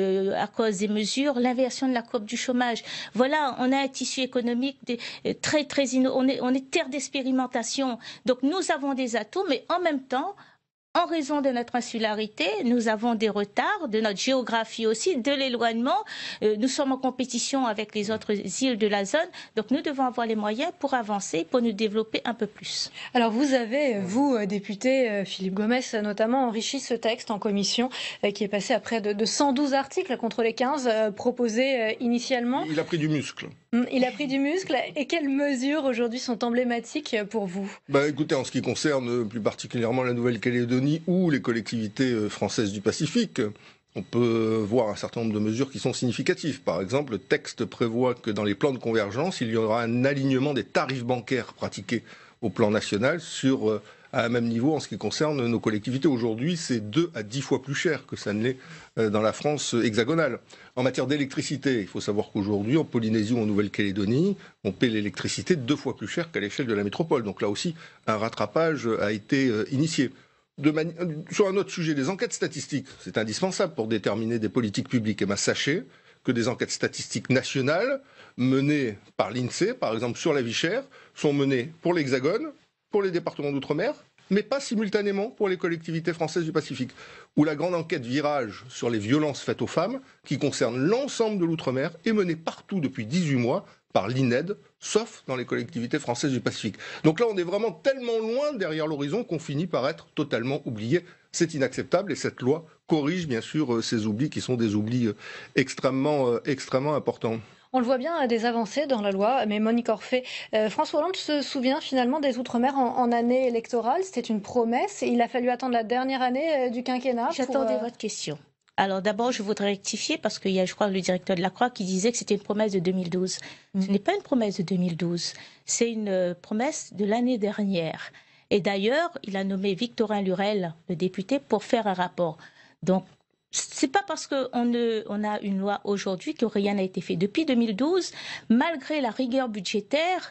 à cause des mesures, l'inversion de la courbe du chômage. Voilà, on a un tissu économique très on est terre d'expérimentation. Donc, nous avons des atouts, mais en même temps, en raison de notre insularité, nous avons des retards, de notre géographie aussi, de l'éloignement. Nous sommes en compétition avec les autres îles de la zone. Donc nous devons avoir les moyens pour avancer, pour nous développer un peu plus. Alors vous avez, vous, député Philippe Gomez, notamment enrichi ce texte en commission qui est passé à près de 112 articles contre les 15 proposés initialement. Il a pris du muscle. Il a pris du muscle. Et quelles mesures aujourd'hui sont emblématiques pour vous ? Écoutez, en ce qui concerne plus particulièrement la Nouvelle-Calédonie ou les collectivités françaises du Pacifique, on peut voir un certain nombre de mesures qui sont significatives. Par exemple, le texte prévoit que dans les plans de convergence, il y aura un alignement des tarifs bancaires pratiqués au plan national à un même niveau en ce qui concerne nos collectivités. Aujourd'hui, c'est 2 à 10 fois plus cher que ça ne l'est dans la France hexagonale. En matière d'électricité, il faut savoir qu'aujourd'hui, en Polynésie ou en Nouvelle-Calédonie, on paie l'électricité 2 fois plus cher qu'à l'échelle de la métropole. Donc là aussi, un rattrapage a été initié. Sur un autre sujet, les enquêtes statistiques, c'est indispensable pour déterminer des politiques publiques. Et sachez que des enquêtes statistiques nationales menées par l'INSEE, par exemple sur la vie chère, sont menées pour l'Hexagone, pour les départements d'outre-mer, mais pas simultanément pour les collectivités françaises du Pacifique. Ou la grande enquête Virage sur les violences faites aux femmes, qui concerne l'ensemble de l'outre-mer, est menée partout depuis 18 mois par l'INED, sauf dans les collectivités françaises du Pacifique. Donc là, on est vraiment tellement loin derrière l'horizon qu'on finit par être totalement oublié. C'est inacceptable et cette loi corrige bien sûr ces oublis qui sont des oublis extrêmement importants. On le voit bien, des avancées dans la loi, mais Monique Orphée, François Hollande se souvient finalement des Outre-mer en année électorale. C'était une promesse et il a fallu attendre la dernière année du quinquennat. J'attendais votre question. Alors d'abord, je voudrais rectifier parce qu'il y a, je crois, le directeur de la Croix qui disait que c'était une promesse de 2012. Ce n'est pas une promesse de 2012, c'est une promesse de l'année dernière. Et d'ailleurs, il a nommé Victorin Lurel, le député, pour faire un rapport. Donc, c'est pas parce qu'on a une loi aujourd'hui que rien n'a été fait. Depuis 2012, malgré la rigueur budgétaire,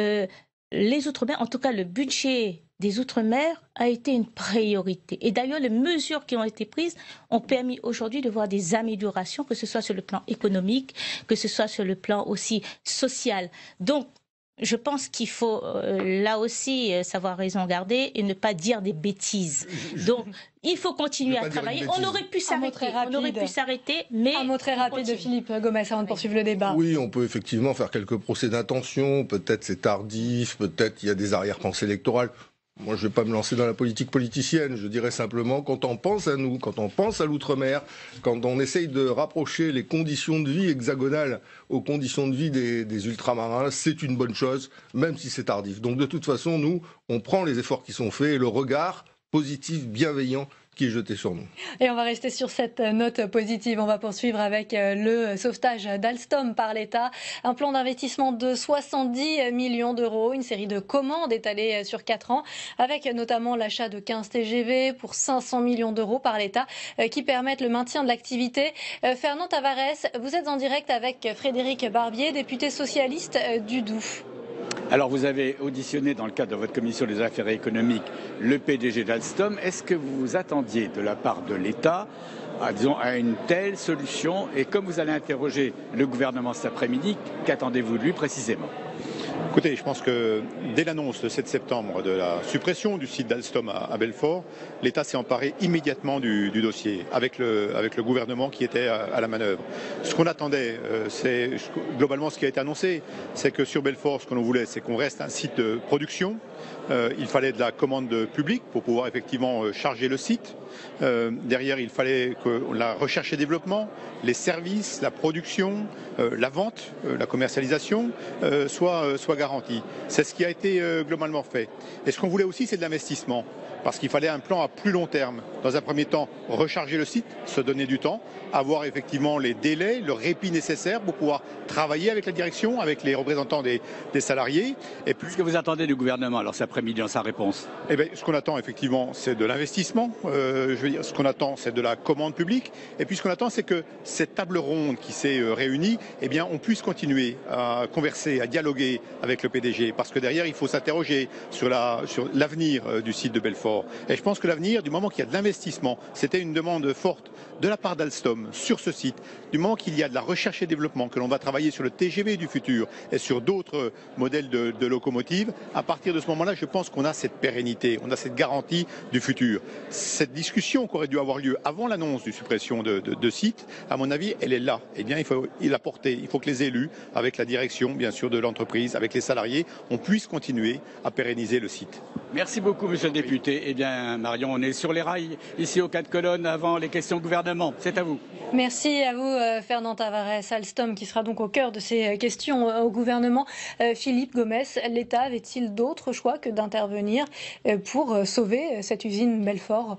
les Outre-mer, en tout cas le budget des Outre-mer a été une priorité. Et d'ailleurs, les mesures qui ont été prises ont permis aujourd'hui de voir des améliorations, que ce soit sur le plan économique, que ce soit sur le plan aussi social. Donc, je pense qu'il faut là aussi savoir raison garder et ne pas dire des bêtises. Donc, il faut continuer à travailler. On aurait pu s'arrêter, mais... Un mot très rapide de Philippe Gomez avant de poursuivre le débat. Oui, on peut effectivement faire quelques procès d'intention. Peut-être c'est tardif, peut-être il y a des arrière-pensées électorales. Moi, je ne vais pas me lancer dans la politique politicienne. Je dirais simplement, quand on pense à nous, quand on pense à l'outre-mer, quand on essaye de rapprocher les conditions de vie hexagonales aux conditions de vie des ultramarins, c'est une bonne chose, même si c'est tardif. Donc, de toute façon, nous, on prend les efforts qui sont faits et le regard positif, bienveillant qui est jeté sur nous. Et on va rester sur cette note positive. On va poursuivre avec le sauvetage d'Alstom par l'État. Un plan d'investissement de 70 millions d'euros, une série de commandes étalées sur 4 ans, avec notamment l'achat de 15 TGV pour 500 millions d'euros par l'État, qui permettent le maintien de l'activité. Fernand Tavares, vous êtes en direct avec Frédéric Barbier, député socialiste du Doubs. Alors vous avez auditionné dans le cadre de votre commission des affaires économiques le PDG d'Alstom. Est-ce que vous vous attendiez de la part de l'État à une telle solution? Et comme vous allez interroger le gouvernement cet après-midi, qu'attendez-vous de lui précisément? Écoutez, je pense que dès l'annonce le 7 septembre de la suppression du site d'Alstom à Belfort, l'État s'est emparé immédiatement du dossier avec le gouvernement qui était à la manœuvre. Ce qu'on attendait, c'est globalement ce qui a été annoncé, c'est que sur Belfort, ce que l'on voulait, c'est qu'on reste un site de production. Il fallait de la commande publique pour pouvoir effectivement charger le site. Derrière, il fallait que la recherche et développement, les services, la production, la vente, la commercialisation soient garantis. C'est ce qui a été globalement fait. Et ce qu'on voulait aussi, c'est de l'investissement. Parce qu'il fallait un plan à plus long terme. Dans un premier temps, recharger le site, se donner du temps, avoir effectivement les délais, le répit nécessaire pour pouvoir travailler avec la direction, avec les représentants des salariés. Et puis, ce que vous attendez du gouvernement, alors cet après-midi, dans sa réponse? Eh bien, ce qu'on attend effectivement, c'est de l'investissement. Je veux dire, ce qu'on attend, c'est de la commande publique. Et puis, ce qu'on attend, c'est que cette table ronde qui s'est réunie, eh bien, on puisse continuer à converser, à dialoguer avec le PDG. Parce que derrière, il faut s'interroger sur l'avenir du site de Belfort. Et je pense que l'avenir, du moment qu'il y a de l'investissement, c'était une demande forte de la part d'Alstom sur ce site, du moment qu'il y a de la recherche et développement, que l'on va travailler sur le TGV du futur et sur d'autres modèles de locomotives, à partir de ce moment-là, je pense qu'on a cette pérennité, on a cette garantie du futur. Cette discussion qui aurait dû avoir lieu avant l'annonce de suppression de sites, à mon avis, elle est là. Eh bien, il faut la porter. Il faut que les élus, avec la direction, bien sûr, de l'entreprise, avec les salariés, on puisse continuer à pérenniser le site. Merci beaucoup, monsieur le député. Eh bien, Marion, on est sur les rails, ici aux 4 colonnes, avant les questions au gouvernement. C'est à vous. Merci à vous, Fernand Tavares. Alstom qui sera donc au cœur de ces questions au gouvernement. Philippe Gomès, l'État avait-il d'autres choix que d'intervenir pour sauver cette usine Belfort?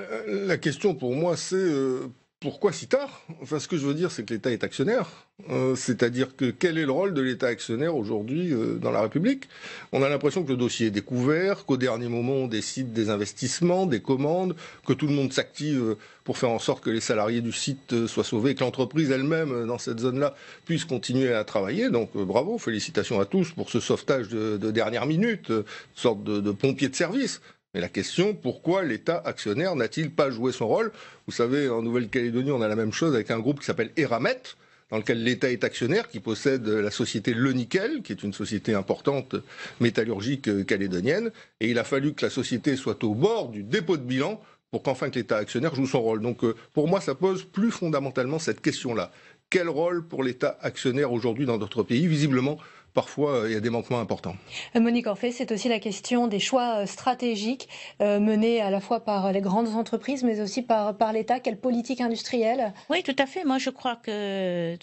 La question pour moi, c'est pourquoi si tard? Enfin, ce que je veux dire, c'est que l'État est actionnaire. C'est-à-dire que quel est le rôle de l'État actionnaire aujourd'hui dans la République? On a l'impression que le dossier est découvert, qu'au dernier moment on décide des investissements, des commandes, que tout le monde s'active pour faire en sorte que les salariés du site soient sauvés, que l'entreprise elle-même dans cette zone-là puisse continuer à travailler. Donc bravo, félicitations à tous pour ce sauvetage de dernière minute, une sorte de pompier de service. Mais la question, pourquoi l'État actionnaire n'a-t-il pas joué son rôle? Vous savez, en Nouvelle-Calédonie, on a la même chose avec un groupe qui s'appelle Eramet, dans lequel l'État est actionnaire, qui possède la société Le Nickel, qui est une société importante métallurgique calédonienne. Et il a fallu que la société soit au bord du dépôt de bilan pour qu'enfin que l'État actionnaire joue son rôle. Donc pour moi, ça pose plus fondamentalement cette question-là. Quel rôle pour l'État actionnaire aujourd'hui dans notre pays? Visiblement, parfois, il y a des manquements importants. Monique Orphée, c'est aussi la question des choix stratégiques menés à la fois par les grandes entreprises, mais aussi par l'État. Quelle politique industrielle? Oui, tout à fait. Moi, je crois que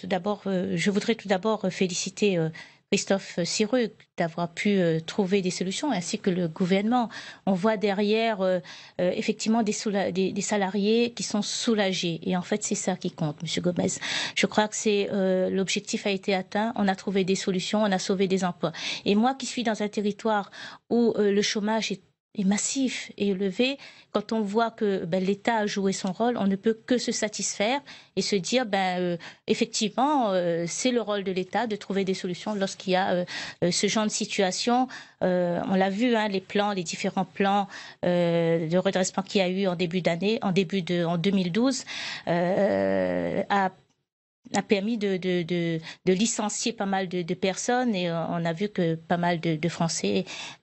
je voudrais tout d'abord féliciter Christophe Sireux d'avoir pu trouver des solutions, ainsi que le gouvernement. On voit derrière effectivement des salariés qui sont soulagés. Et en fait, c'est ça qui compte, Monsieur Gomez. Je crois que l'objectif a été atteint. On a trouvé des solutions, on a sauvé des emplois. Et moi qui suis dans un territoire où le chômage est massif et élevé, quand on voit que l'État a joué son rôle, on ne peut que se satisfaire et se dire effectivement c'est le rôle de l'État de trouver des solutions lorsqu'il y a ce genre de situation. On l'a vu, les différents plans de redressement qu'il y a eu en début d'année, en 2012 a permis de licencier pas mal de personnes, et on a vu que pas mal de Français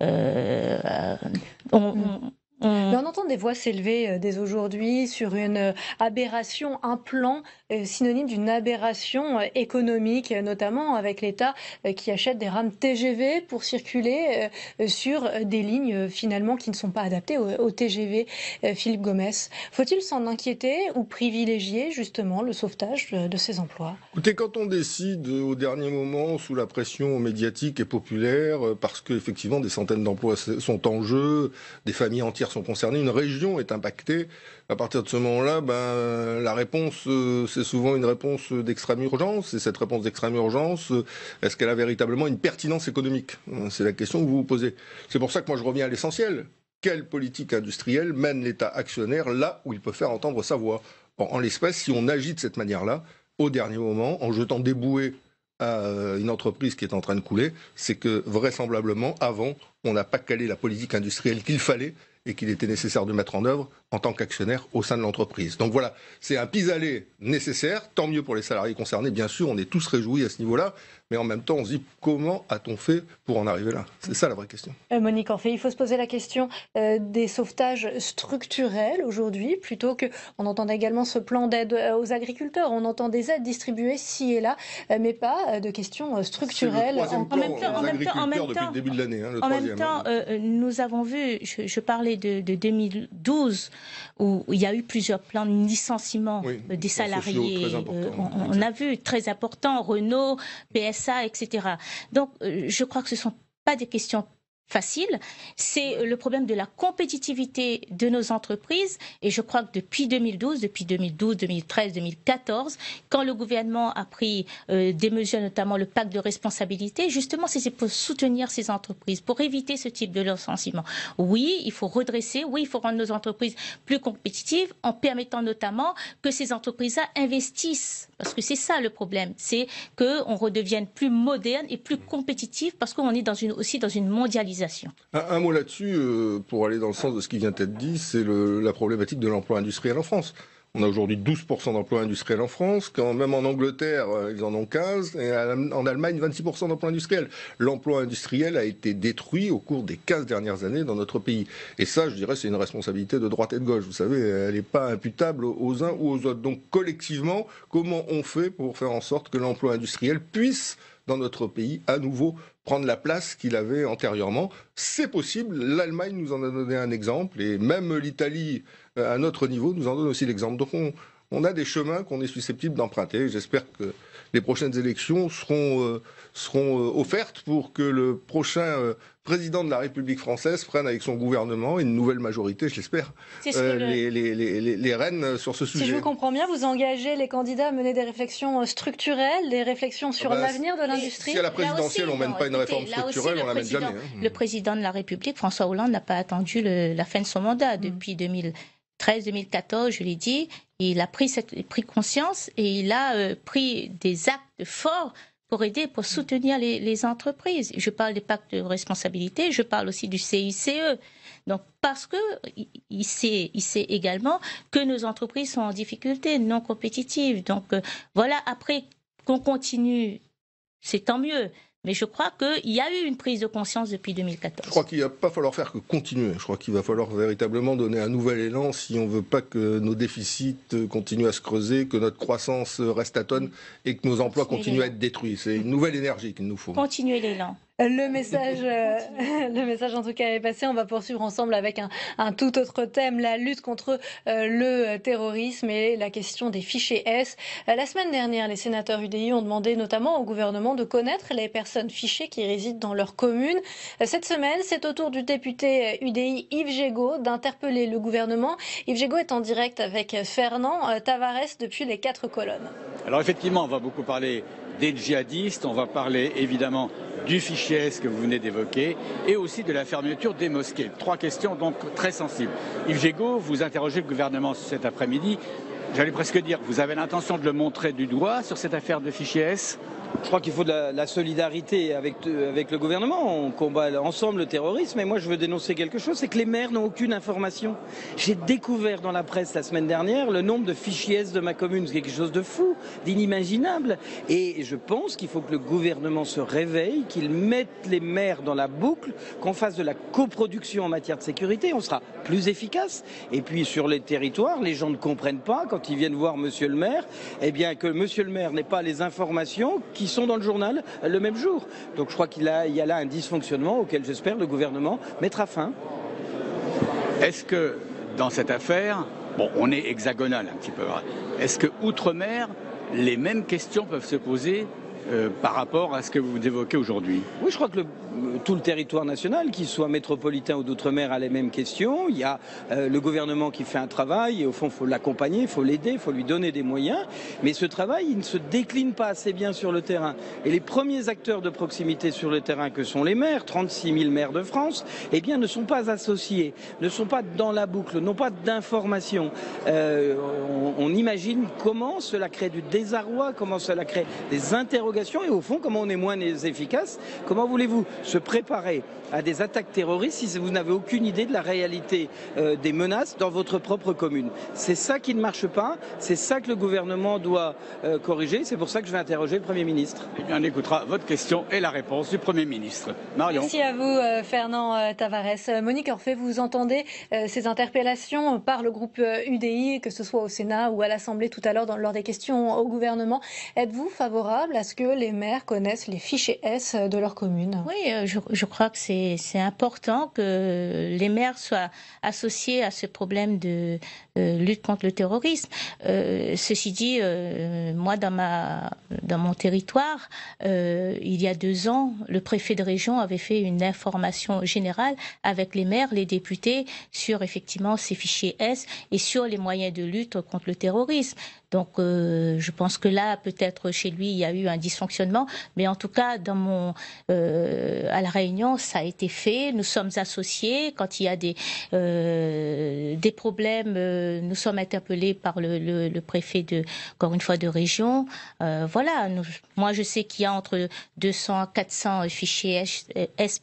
Mais on entend des voix s'élever dès aujourd'hui sur une aberration, un plan synonyme d'une aberration économique, notamment avec l'État qui achète des rames TGV pour circuler sur des lignes finalement qui ne sont pas adaptées au TGV. Philippe Gomès, faut-il s'en inquiéter ou privilégier justement le sauvetage de ces emplois? Écoutez, quand on décide au dernier moment, sous la pression médiatique et populaire, parce qu'effectivement des centaines d'emplois sont en jeu, des familles entières sont concernées, une région est impactée, à partir de ce moment-là, la réponse, c'est souvent une réponse d'extrême urgence. Et cette réponse d'extrême urgence, est-ce qu'elle a véritablement une pertinence économique? C'est la question que vous vous posez. C'est pour ça que moi je reviens à l'essentiel. Quelle politique industrielle mène l'État actionnaire là où il peut faire entendre sa voix? En l'espèce, si on agit de cette manière-là, au dernier moment, en jetant des bouées à une entreprise qui est en train de couler, c'est que vraisemblablement, avant, on n'a pas calé la politique industrielle qu'il fallait et qu'il était nécessaire de mettre en œuvre en tant qu'actionnaire au sein de l'entreprise. Donc voilà, c'est un pis-aller nécessaire, tant mieux pour les salariés concernés, bien sûr, on est tous réjouis à ce niveau-là, mais en même temps, on se dit comment a-t-on fait pour en arriver là? C'est ça la vraie question. Monique Orphée, il faut se poser la question des sauvetages structurels aujourd'hui, plutôt que, on entend également ce plan d'aide aux agriculteurs, on entend des aides distribuées ci et là, mais pas de questions structurelles. En même temps, depuis le début de l'année. En même temps, nous avons vu, je parlais de 2012, où il y a eu plusieurs plans de licenciement des salariés. On a vu, très important, Renault, PSA, etc. Donc, je crois que ce ne sont pas des questions facile, c'est le problème de la compétitivité de nos entreprises et je crois que depuis 2012, 2013, 2014, quand le gouvernement a pris des mesures, notamment le pacte de responsabilité, justement c'est pour soutenir ces entreprises, pour éviter ce type de licenciement. Oui, il faut redresser, oui, il faut rendre nos entreprises plus compétitives en permettant notamment que ces entreprises-là investissent, parce que c'est ça le problème, c'est qu'on redevienne plus moderne et plus compétitif parce qu'on est aussi dans une mondialisation. Un mot là-dessus, pour aller dans le sens de ce qui vient d'être dit, c'est la problématique de l'emploi industriel en France. On a aujourd'hui 12% d'emplois industriels en France, quand même en Angleterre, ils en ont 15, et en Allemagne, 26% d'emplois industriels. L'emploi industriel a été détruit au cours des 15 dernières années dans notre pays. Et ça, je dirais, c'est une responsabilité de droite et de gauche. Vous savez, elle n'est pas imputable aux uns ou aux autres. Donc, collectivement, comment on fait pour faire en sorte que l'emploi industriel puisse, dans notre pays, à nouveau prendre la place qu'il avait antérieurement? C'est possible, l'Allemagne nous en a donné un exemple, et même l'Italie, à notre niveau, nous en donne aussi l'exemple. Donc on a des chemins qu'on est susceptible d'emprunter. J'espère que les prochaines élections seront offertes pour que le prochain président de la République française prenne avec son gouvernement une nouvelle majorité, je l'espère, les rênes sur ce sujet. Si je vous comprends bien, vous engagez les candidats à mener des réflexions structurelles, des réflexions sur l'avenir de l'industrie. Si à la présidentielle, on ne mène pas une réforme structurelle, on ne la mène jamais. Le président de la République, François Hollande, n'a pas attendu la fin de son mandat. Depuis 2013-2014, je l'ai dit, il a pris conscience et il a pris des actes forts pour soutenir les entreprises. Je parle des pactes de responsabilité, je parle aussi du CICE. Donc, parce qu'il sait également que nos entreprises sont en difficulté, non compétitives. Donc, voilà, après qu'on continue, c'est tant mieux. Mais je crois qu'il y a eu une prise de conscience depuis 2014. Je crois qu'il ne va pas falloir faire que continuer. Je crois qu'il va falloir véritablement donner un nouvel élan si on ne veut pas que nos déficits continuent à se creuser, que notre croissance reste atone et que nos emplois continuent à être détruits. C'est une nouvelle énergie qu'il nous faut. Continuer l'élan. Le message en tout cas est passé. On va poursuivre ensemble avec un tout autre thème, la lutte contre le terrorisme et la question des fichiers S. La semaine dernière, les sénateurs UDI ont demandé notamment au gouvernement de connaître les personnes fichées qui résident dans leur commune. Cette semaine, c'est au tour du député UDI Yves Gégaud d'interpeller le gouvernement. Yves Gégaud est en direct avec Fernand Tavares depuis les 4 colonnes. Alors effectivement, on va beaucoup parler des djihadistes, on va parler évidemment du fichier S que vous venez d'évoquer et aussi de la fermeture des mosquées. 3 questions donc très sensibles. Yves Gégaud, vous interrogez le gouvernement cet après-midi. J'allais presque dire, vous avez l'intention de le montrer du doigt sur cette affaire de fichier S ? Je crois qu'il faut de la solidarité avec le gouvernement. On combat ensemble le terrorisme. Et moi, je veux dénoncer quelque chose, c'est que les maires n'ont aucune information. J'ai découvert dans la presse la semaine dernière le nombre de fichiers S de ma commune. C'est quelque chose de fou, d'inimaginable. Et je pense qu'il faut que le gouvernement se réveille, qu'il mette les maires dans la boucle, qu'on fasse de la coproduction en matière de sécurité. On sera plus efficace. Et puis, sur les territoires, les gens ne comprennent pas, quand ils viennent voir monsieur le maire, eh bien, que monsieur le maire n'ait pas les informations qui sont dans le journal le même jour. Donc je crois qu'il y a là un dysfonctionnement auquel j'espère le gouvernement mettra fin. Est-ce que dans cette affaire, bon, on est hexagonal un petit peu, est-ce que outre-mer, les mêmes questions peuvent se poser par rapport à ce que vous évoquez aujourd'hui? Oui, je crois que tout le territoire national, qu'il soit métropolitain ou d'outre-mer, a les mêmes questions. Il y a le gouvernement qui fait un travail et au fond, il faut l'accompagner, il faut l'aider, il faut lui donner des moyens. Mais ce travail, il ne se décline pas assez bien sur le terrain. Et les premiers acteurs de proximité sur le terrain, que sont les maires, 36 000 maires de France, eh bien, ne sont pas associés, ne sont pas dans la boucle, n'ont pas d'informations. On imagine comment cela crée du désarroi, comment cela crée des interrogations interrogation. Et au fond, comment on est moins efficace? Comment voulez-vous se préparer à des attaques terroristes si vous n'avez aucune idée de la réalité des menaces dans votre propre commune? C'est ça qui ne marche pas, c'est ça que le gouvernement doit corriger, c'est pour ça que je vais interroger le Premier ministre. Eh bien, on écoutera votre question et la réponse du Premier ministre. Marion. Merci à vous, Fernand Tavares. Monique Orphée, vous entendez ces interpellations par le groupe UDI, que ce soit au Sénat ou à l'Assemblée tout à l'heure lors des questions au gouvernement. Êtes-vous favorable à ce que les maires connaissent les fichiers S de leur commune? Oui, je crois que c'est important que les maires soient associés à ce problème de lutte contre le terrorisme. Ceci dit, moi, dans mon territoire, il y a 2 ans, le préfet de région avait fait une information générale avec les maires, les députés, sur effectivement ces fichiers S et sur les moyens de lutte contre le terrorisme. Donc, je pense que là, peut-être chez lui, il y a eu un dysfonctionnement, mais en tout cas, à La Réunion, ça a été fait. Nous sommes associés. Quand il y a des problèmes, nous sommes interpellés par le préfet encore une fois, de région. Voilà. Moi, je sais qu'il y a entre 200 à 400 fichiers S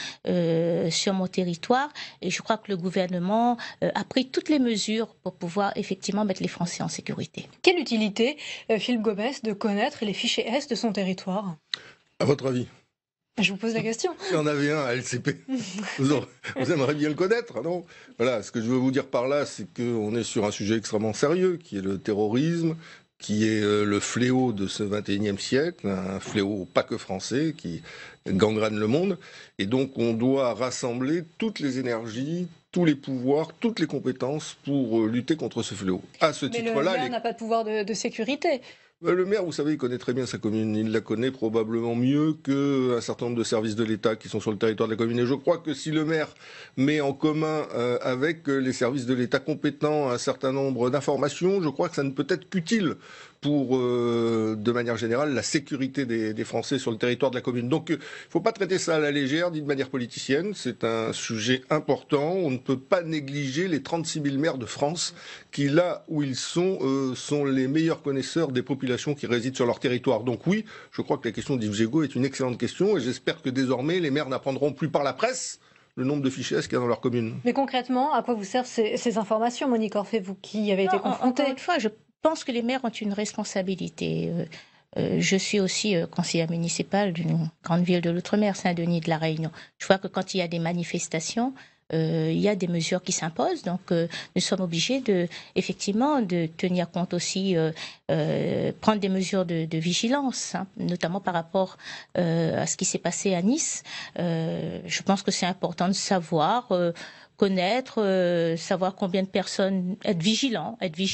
sur mon territoire, et je crois que le gouvernement a pris toutes les mesures pour pouvoir effectivement mettre les Français en sécurité. Quelle utilité, Philippe Gomès, de connaître les fichiers S de son territoire? À votre avis? Je vous pose la question. Il y en avait un à LCP. Vous aimeriez bien le connaître, non? Voilà, ce que je veux vous dire par là, c'est qu'on est sur un sujet extrêmement sérieux, qui est le terrorisme, qui est le fléau de ce 21e siècle, un fléau pas que français, qui gangrène le monde. Et donc on doit rassembler toutes les énergies, tous les pouvoirs, toutes les compétences pour lutter contre ce fléau. À ce titre-là, le maire n'a pas de pouvoir de sécurité. Le maire, vous savez, il connaît très bien sa commune. Il la connaît probablement mieux qu'un certain nombre de services de l'État qui sont sur le territoire de la commune. Et je crois que si le maire met en commun avec les services de l'État compétents un certain nombre d'informations, je crois que ça ne peut être qu'utile pour, de manière générale, la sécurité des Français sur le territoire de la commune. Donc, il ne faut pas traiter ça à la légère, ni de manière politicienne. C'est un sujet important. On ne peut pas négliger les 36 000 maires de France qui, là où ils sont les meilleurs connaisseurs des populations qui résident sur leur territoire. Donc oui, je crois que la question d'Yves Gégaud est une excellente question, et j'espère que désormais, les maires n'apprendront plus par la presse le nombre de fichiers S qu'il y a dans leur commune. Mais concrètement, à quoi vous servent ces informations, Monique Orphée, vous qui avez été confrontée? Encore une fois, je pense que les maires ont une responsabilité. Je suis aussi conseillère municipale d'une grande ville de l'Outre-mer, Saint-Denis de la Réunion. Je vois que quand il y a des manifestations, il y a des mesures qui s'imposent. Donc, nous sommes obligés effectivement de tenir compte aussi, prendre des mesures de vigilance, hein, notamment par rapport à ce qui s'est passé à Nice. Je pense que c'est important de savoir, connaître, savoir combien de personnes, être vigilant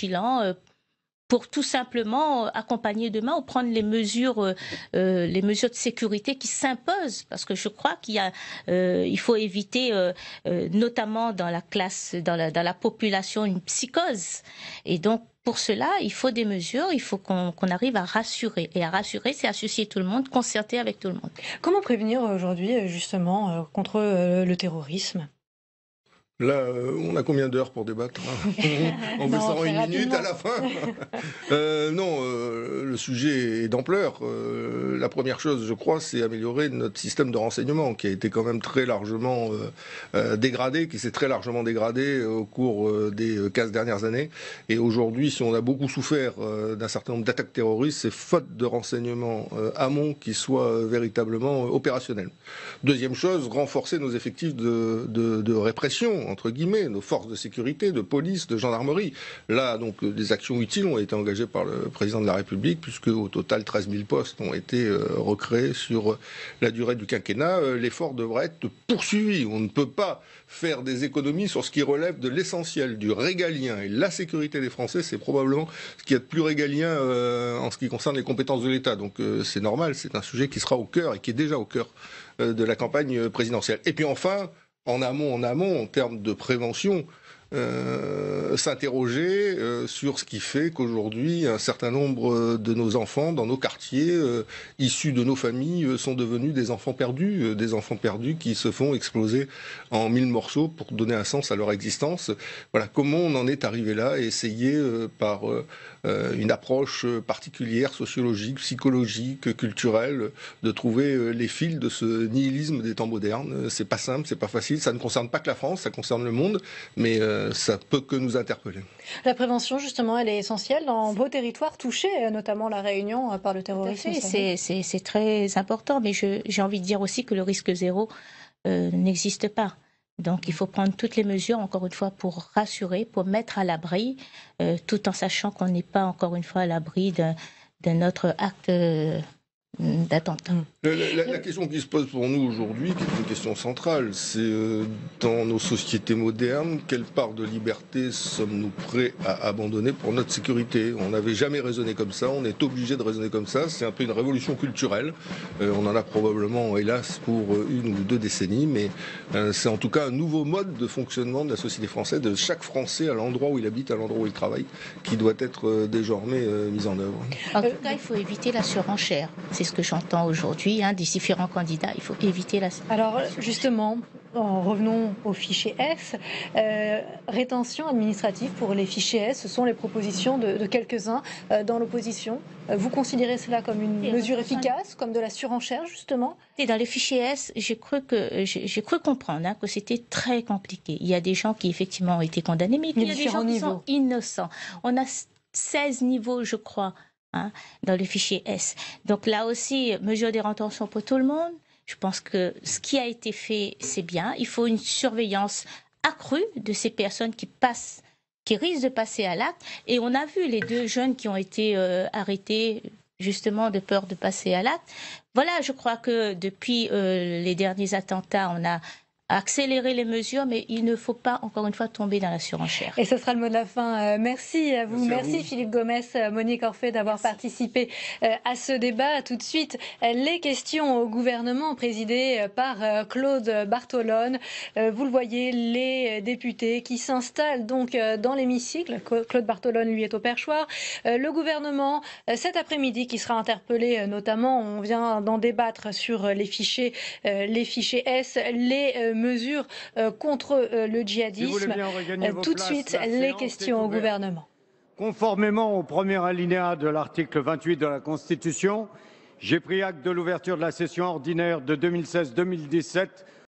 pour tout simplement accompagner demain ou prendre les mesures de sécurité qui s'imposent, parce que je crois il faut éviter, notamment dans la classe, dans la population, une psychose. Et donc, pour cela, il faut des mesures, il faut qu'on arrive à rassurer. Et à rassurer, c'est associer tout le monde, concerter avec tout le monde. Comment prévenir aujourd'hui, justement, contre le terrorisme ? Là, on a combien d'heures pour débattre? On fait ça en 1 minute à la fin. Non, le sujet est d'ampleur. La première chose, je crois, c'est améliorer notre système de renseignement, qui a été quand même très largement dégradé, qui s'est très largement dégradé au cours des 15 dernières années. Et aujourd'hui, si on a beaucoup souffert d'un certain nombre d'attaques terroristes, c'est faute de renseignements amont qui soient véritablement opérationnels. Deuxième chose, renforcer nos effectifs de répression, entre guillemets, nos forces de sécurité, de police, de gendarmerie. Là, donc, des actions utiles ont été engagées par le président de la République, puisque au total, 13 000 postes ont été recréés sur la durée du quinquennat. L'effort devrait être poursuivi. On ne peut pas faire des économies sur ce qui relève de l'essentiel, du régalien. Et la sécurité des Français, c'est probablement ce qu'il y a de plus régalien en ce qui concerne les compétences de l'État. Donc, c'est normal, c'est un sujet qui sera au cœur et qui est déjà au cœur de la campagne présidentielle. Et puis enfin, en amont, en termes de prévention, s'interroger sur ce qui fait qu'aujourd'hui un certain nombre de nos enfants dans nos quartiers issus de nos familles sont devenus des enfants perdus qui se font exploser en 1000 morceaux pour donner un sens à leur existence. Voilà comment on en est arrivé là et essayer par une approche particulière, sociologique, psychologique, culturelle, de trouver les fils de ce nihilisme des temps modernes. C'est pas simple, c'est pas facile, ça ne concerne pas que la France, ça concerne le monde, mais ça peut que nous interpeller. La prévention, justement, elle est essentielle dans vos territoires touchés, notamment la Réunion, par le terrorisme. C'est très important, mais j'ai envie de dire aussi que le risque zéro n'existe pas. Donc il faut prendre toutes les mesures, encore une fois, pour rassurer, pour mettre à l'abri, tout en sachant qu'on n'est pas, encore une fois, à l'abri d'un autre acte d'attentat. La question qui se pose pour nous aujourd'hui, qui est une question centrale, c'est dans nos sociétés modernes, quelle part de liberté sommes-nous prêts à abandonner pour notre sécurité? On n'avait jamais raisonné comme ça, on est obligé de raisonner comme ça, c'est un peu une révolution culturelle. On en a probablement, hélas, pour 1 ou 2 décennies, mais c'est en tout cas un nouveau mode de fonctionnement de la société française, de chaque Français à l'endroit où il habite, à l'endroit où il travaille, qui doit être désormais mis en œuvre. En tout cas, il faut éviter la surenchère. C'est ce que j'entends aujourd'hui, des différents candidats. Il faut éviter la... Alors, justement, revenons au fichier S. Rétention administrative pour les fichiers S, ce sont les propositions de quelques-uns dans l'opposition. Vous considérez cela comme une mesure efficace, comme de la surenchère, justement? Et dans les fichiers S, j'ai cru comprendre que c'était très compliqué. Il y a des gens qui, effectivement, ont été condamnés, mais il y a des gens qui sont innocents. On a 16 niveaux, je crois, dans le fichier S. Donc là aussi, mesure des rétention pour tout le monde. Je pense que ce qui a été fait, c'est bien. Il faut une surveillance accrue de ces personnes qui risquent de passer à l'acte. Et on a vu les 2 jeunes qui ont été arrêtés justement de peur de passer à l'acte. Voilà, je crois que depuis les derniers attentats, on a accélérer les mesures, mais il ne faut pas, encore une fois, tomber dans la surenchère. Et ce sera le mot de la fin. Merci à vous. Merci Philippe Gomès, Monique Orphée d'avoir participé à ce débat. Tout de suite, les questions au gouvernement présidées par Claude Bartolone. Vous le voyez, les députés qui s'installent donc dans l'hémicycle. Claude Bartolone, lui, est au perchoir. Le gouvernement, cet après-midi, qui sera interpellé, notamment, on vient d'en débattre sur les fichiers S, les mesures contre le djihadisme. Tout de suite, les questions au gouvernement. Conformément au premier alinéa de l'article 28 de la Constitution, j'ai pris acte de l'ouverture de la session ordinaire de 2016-2017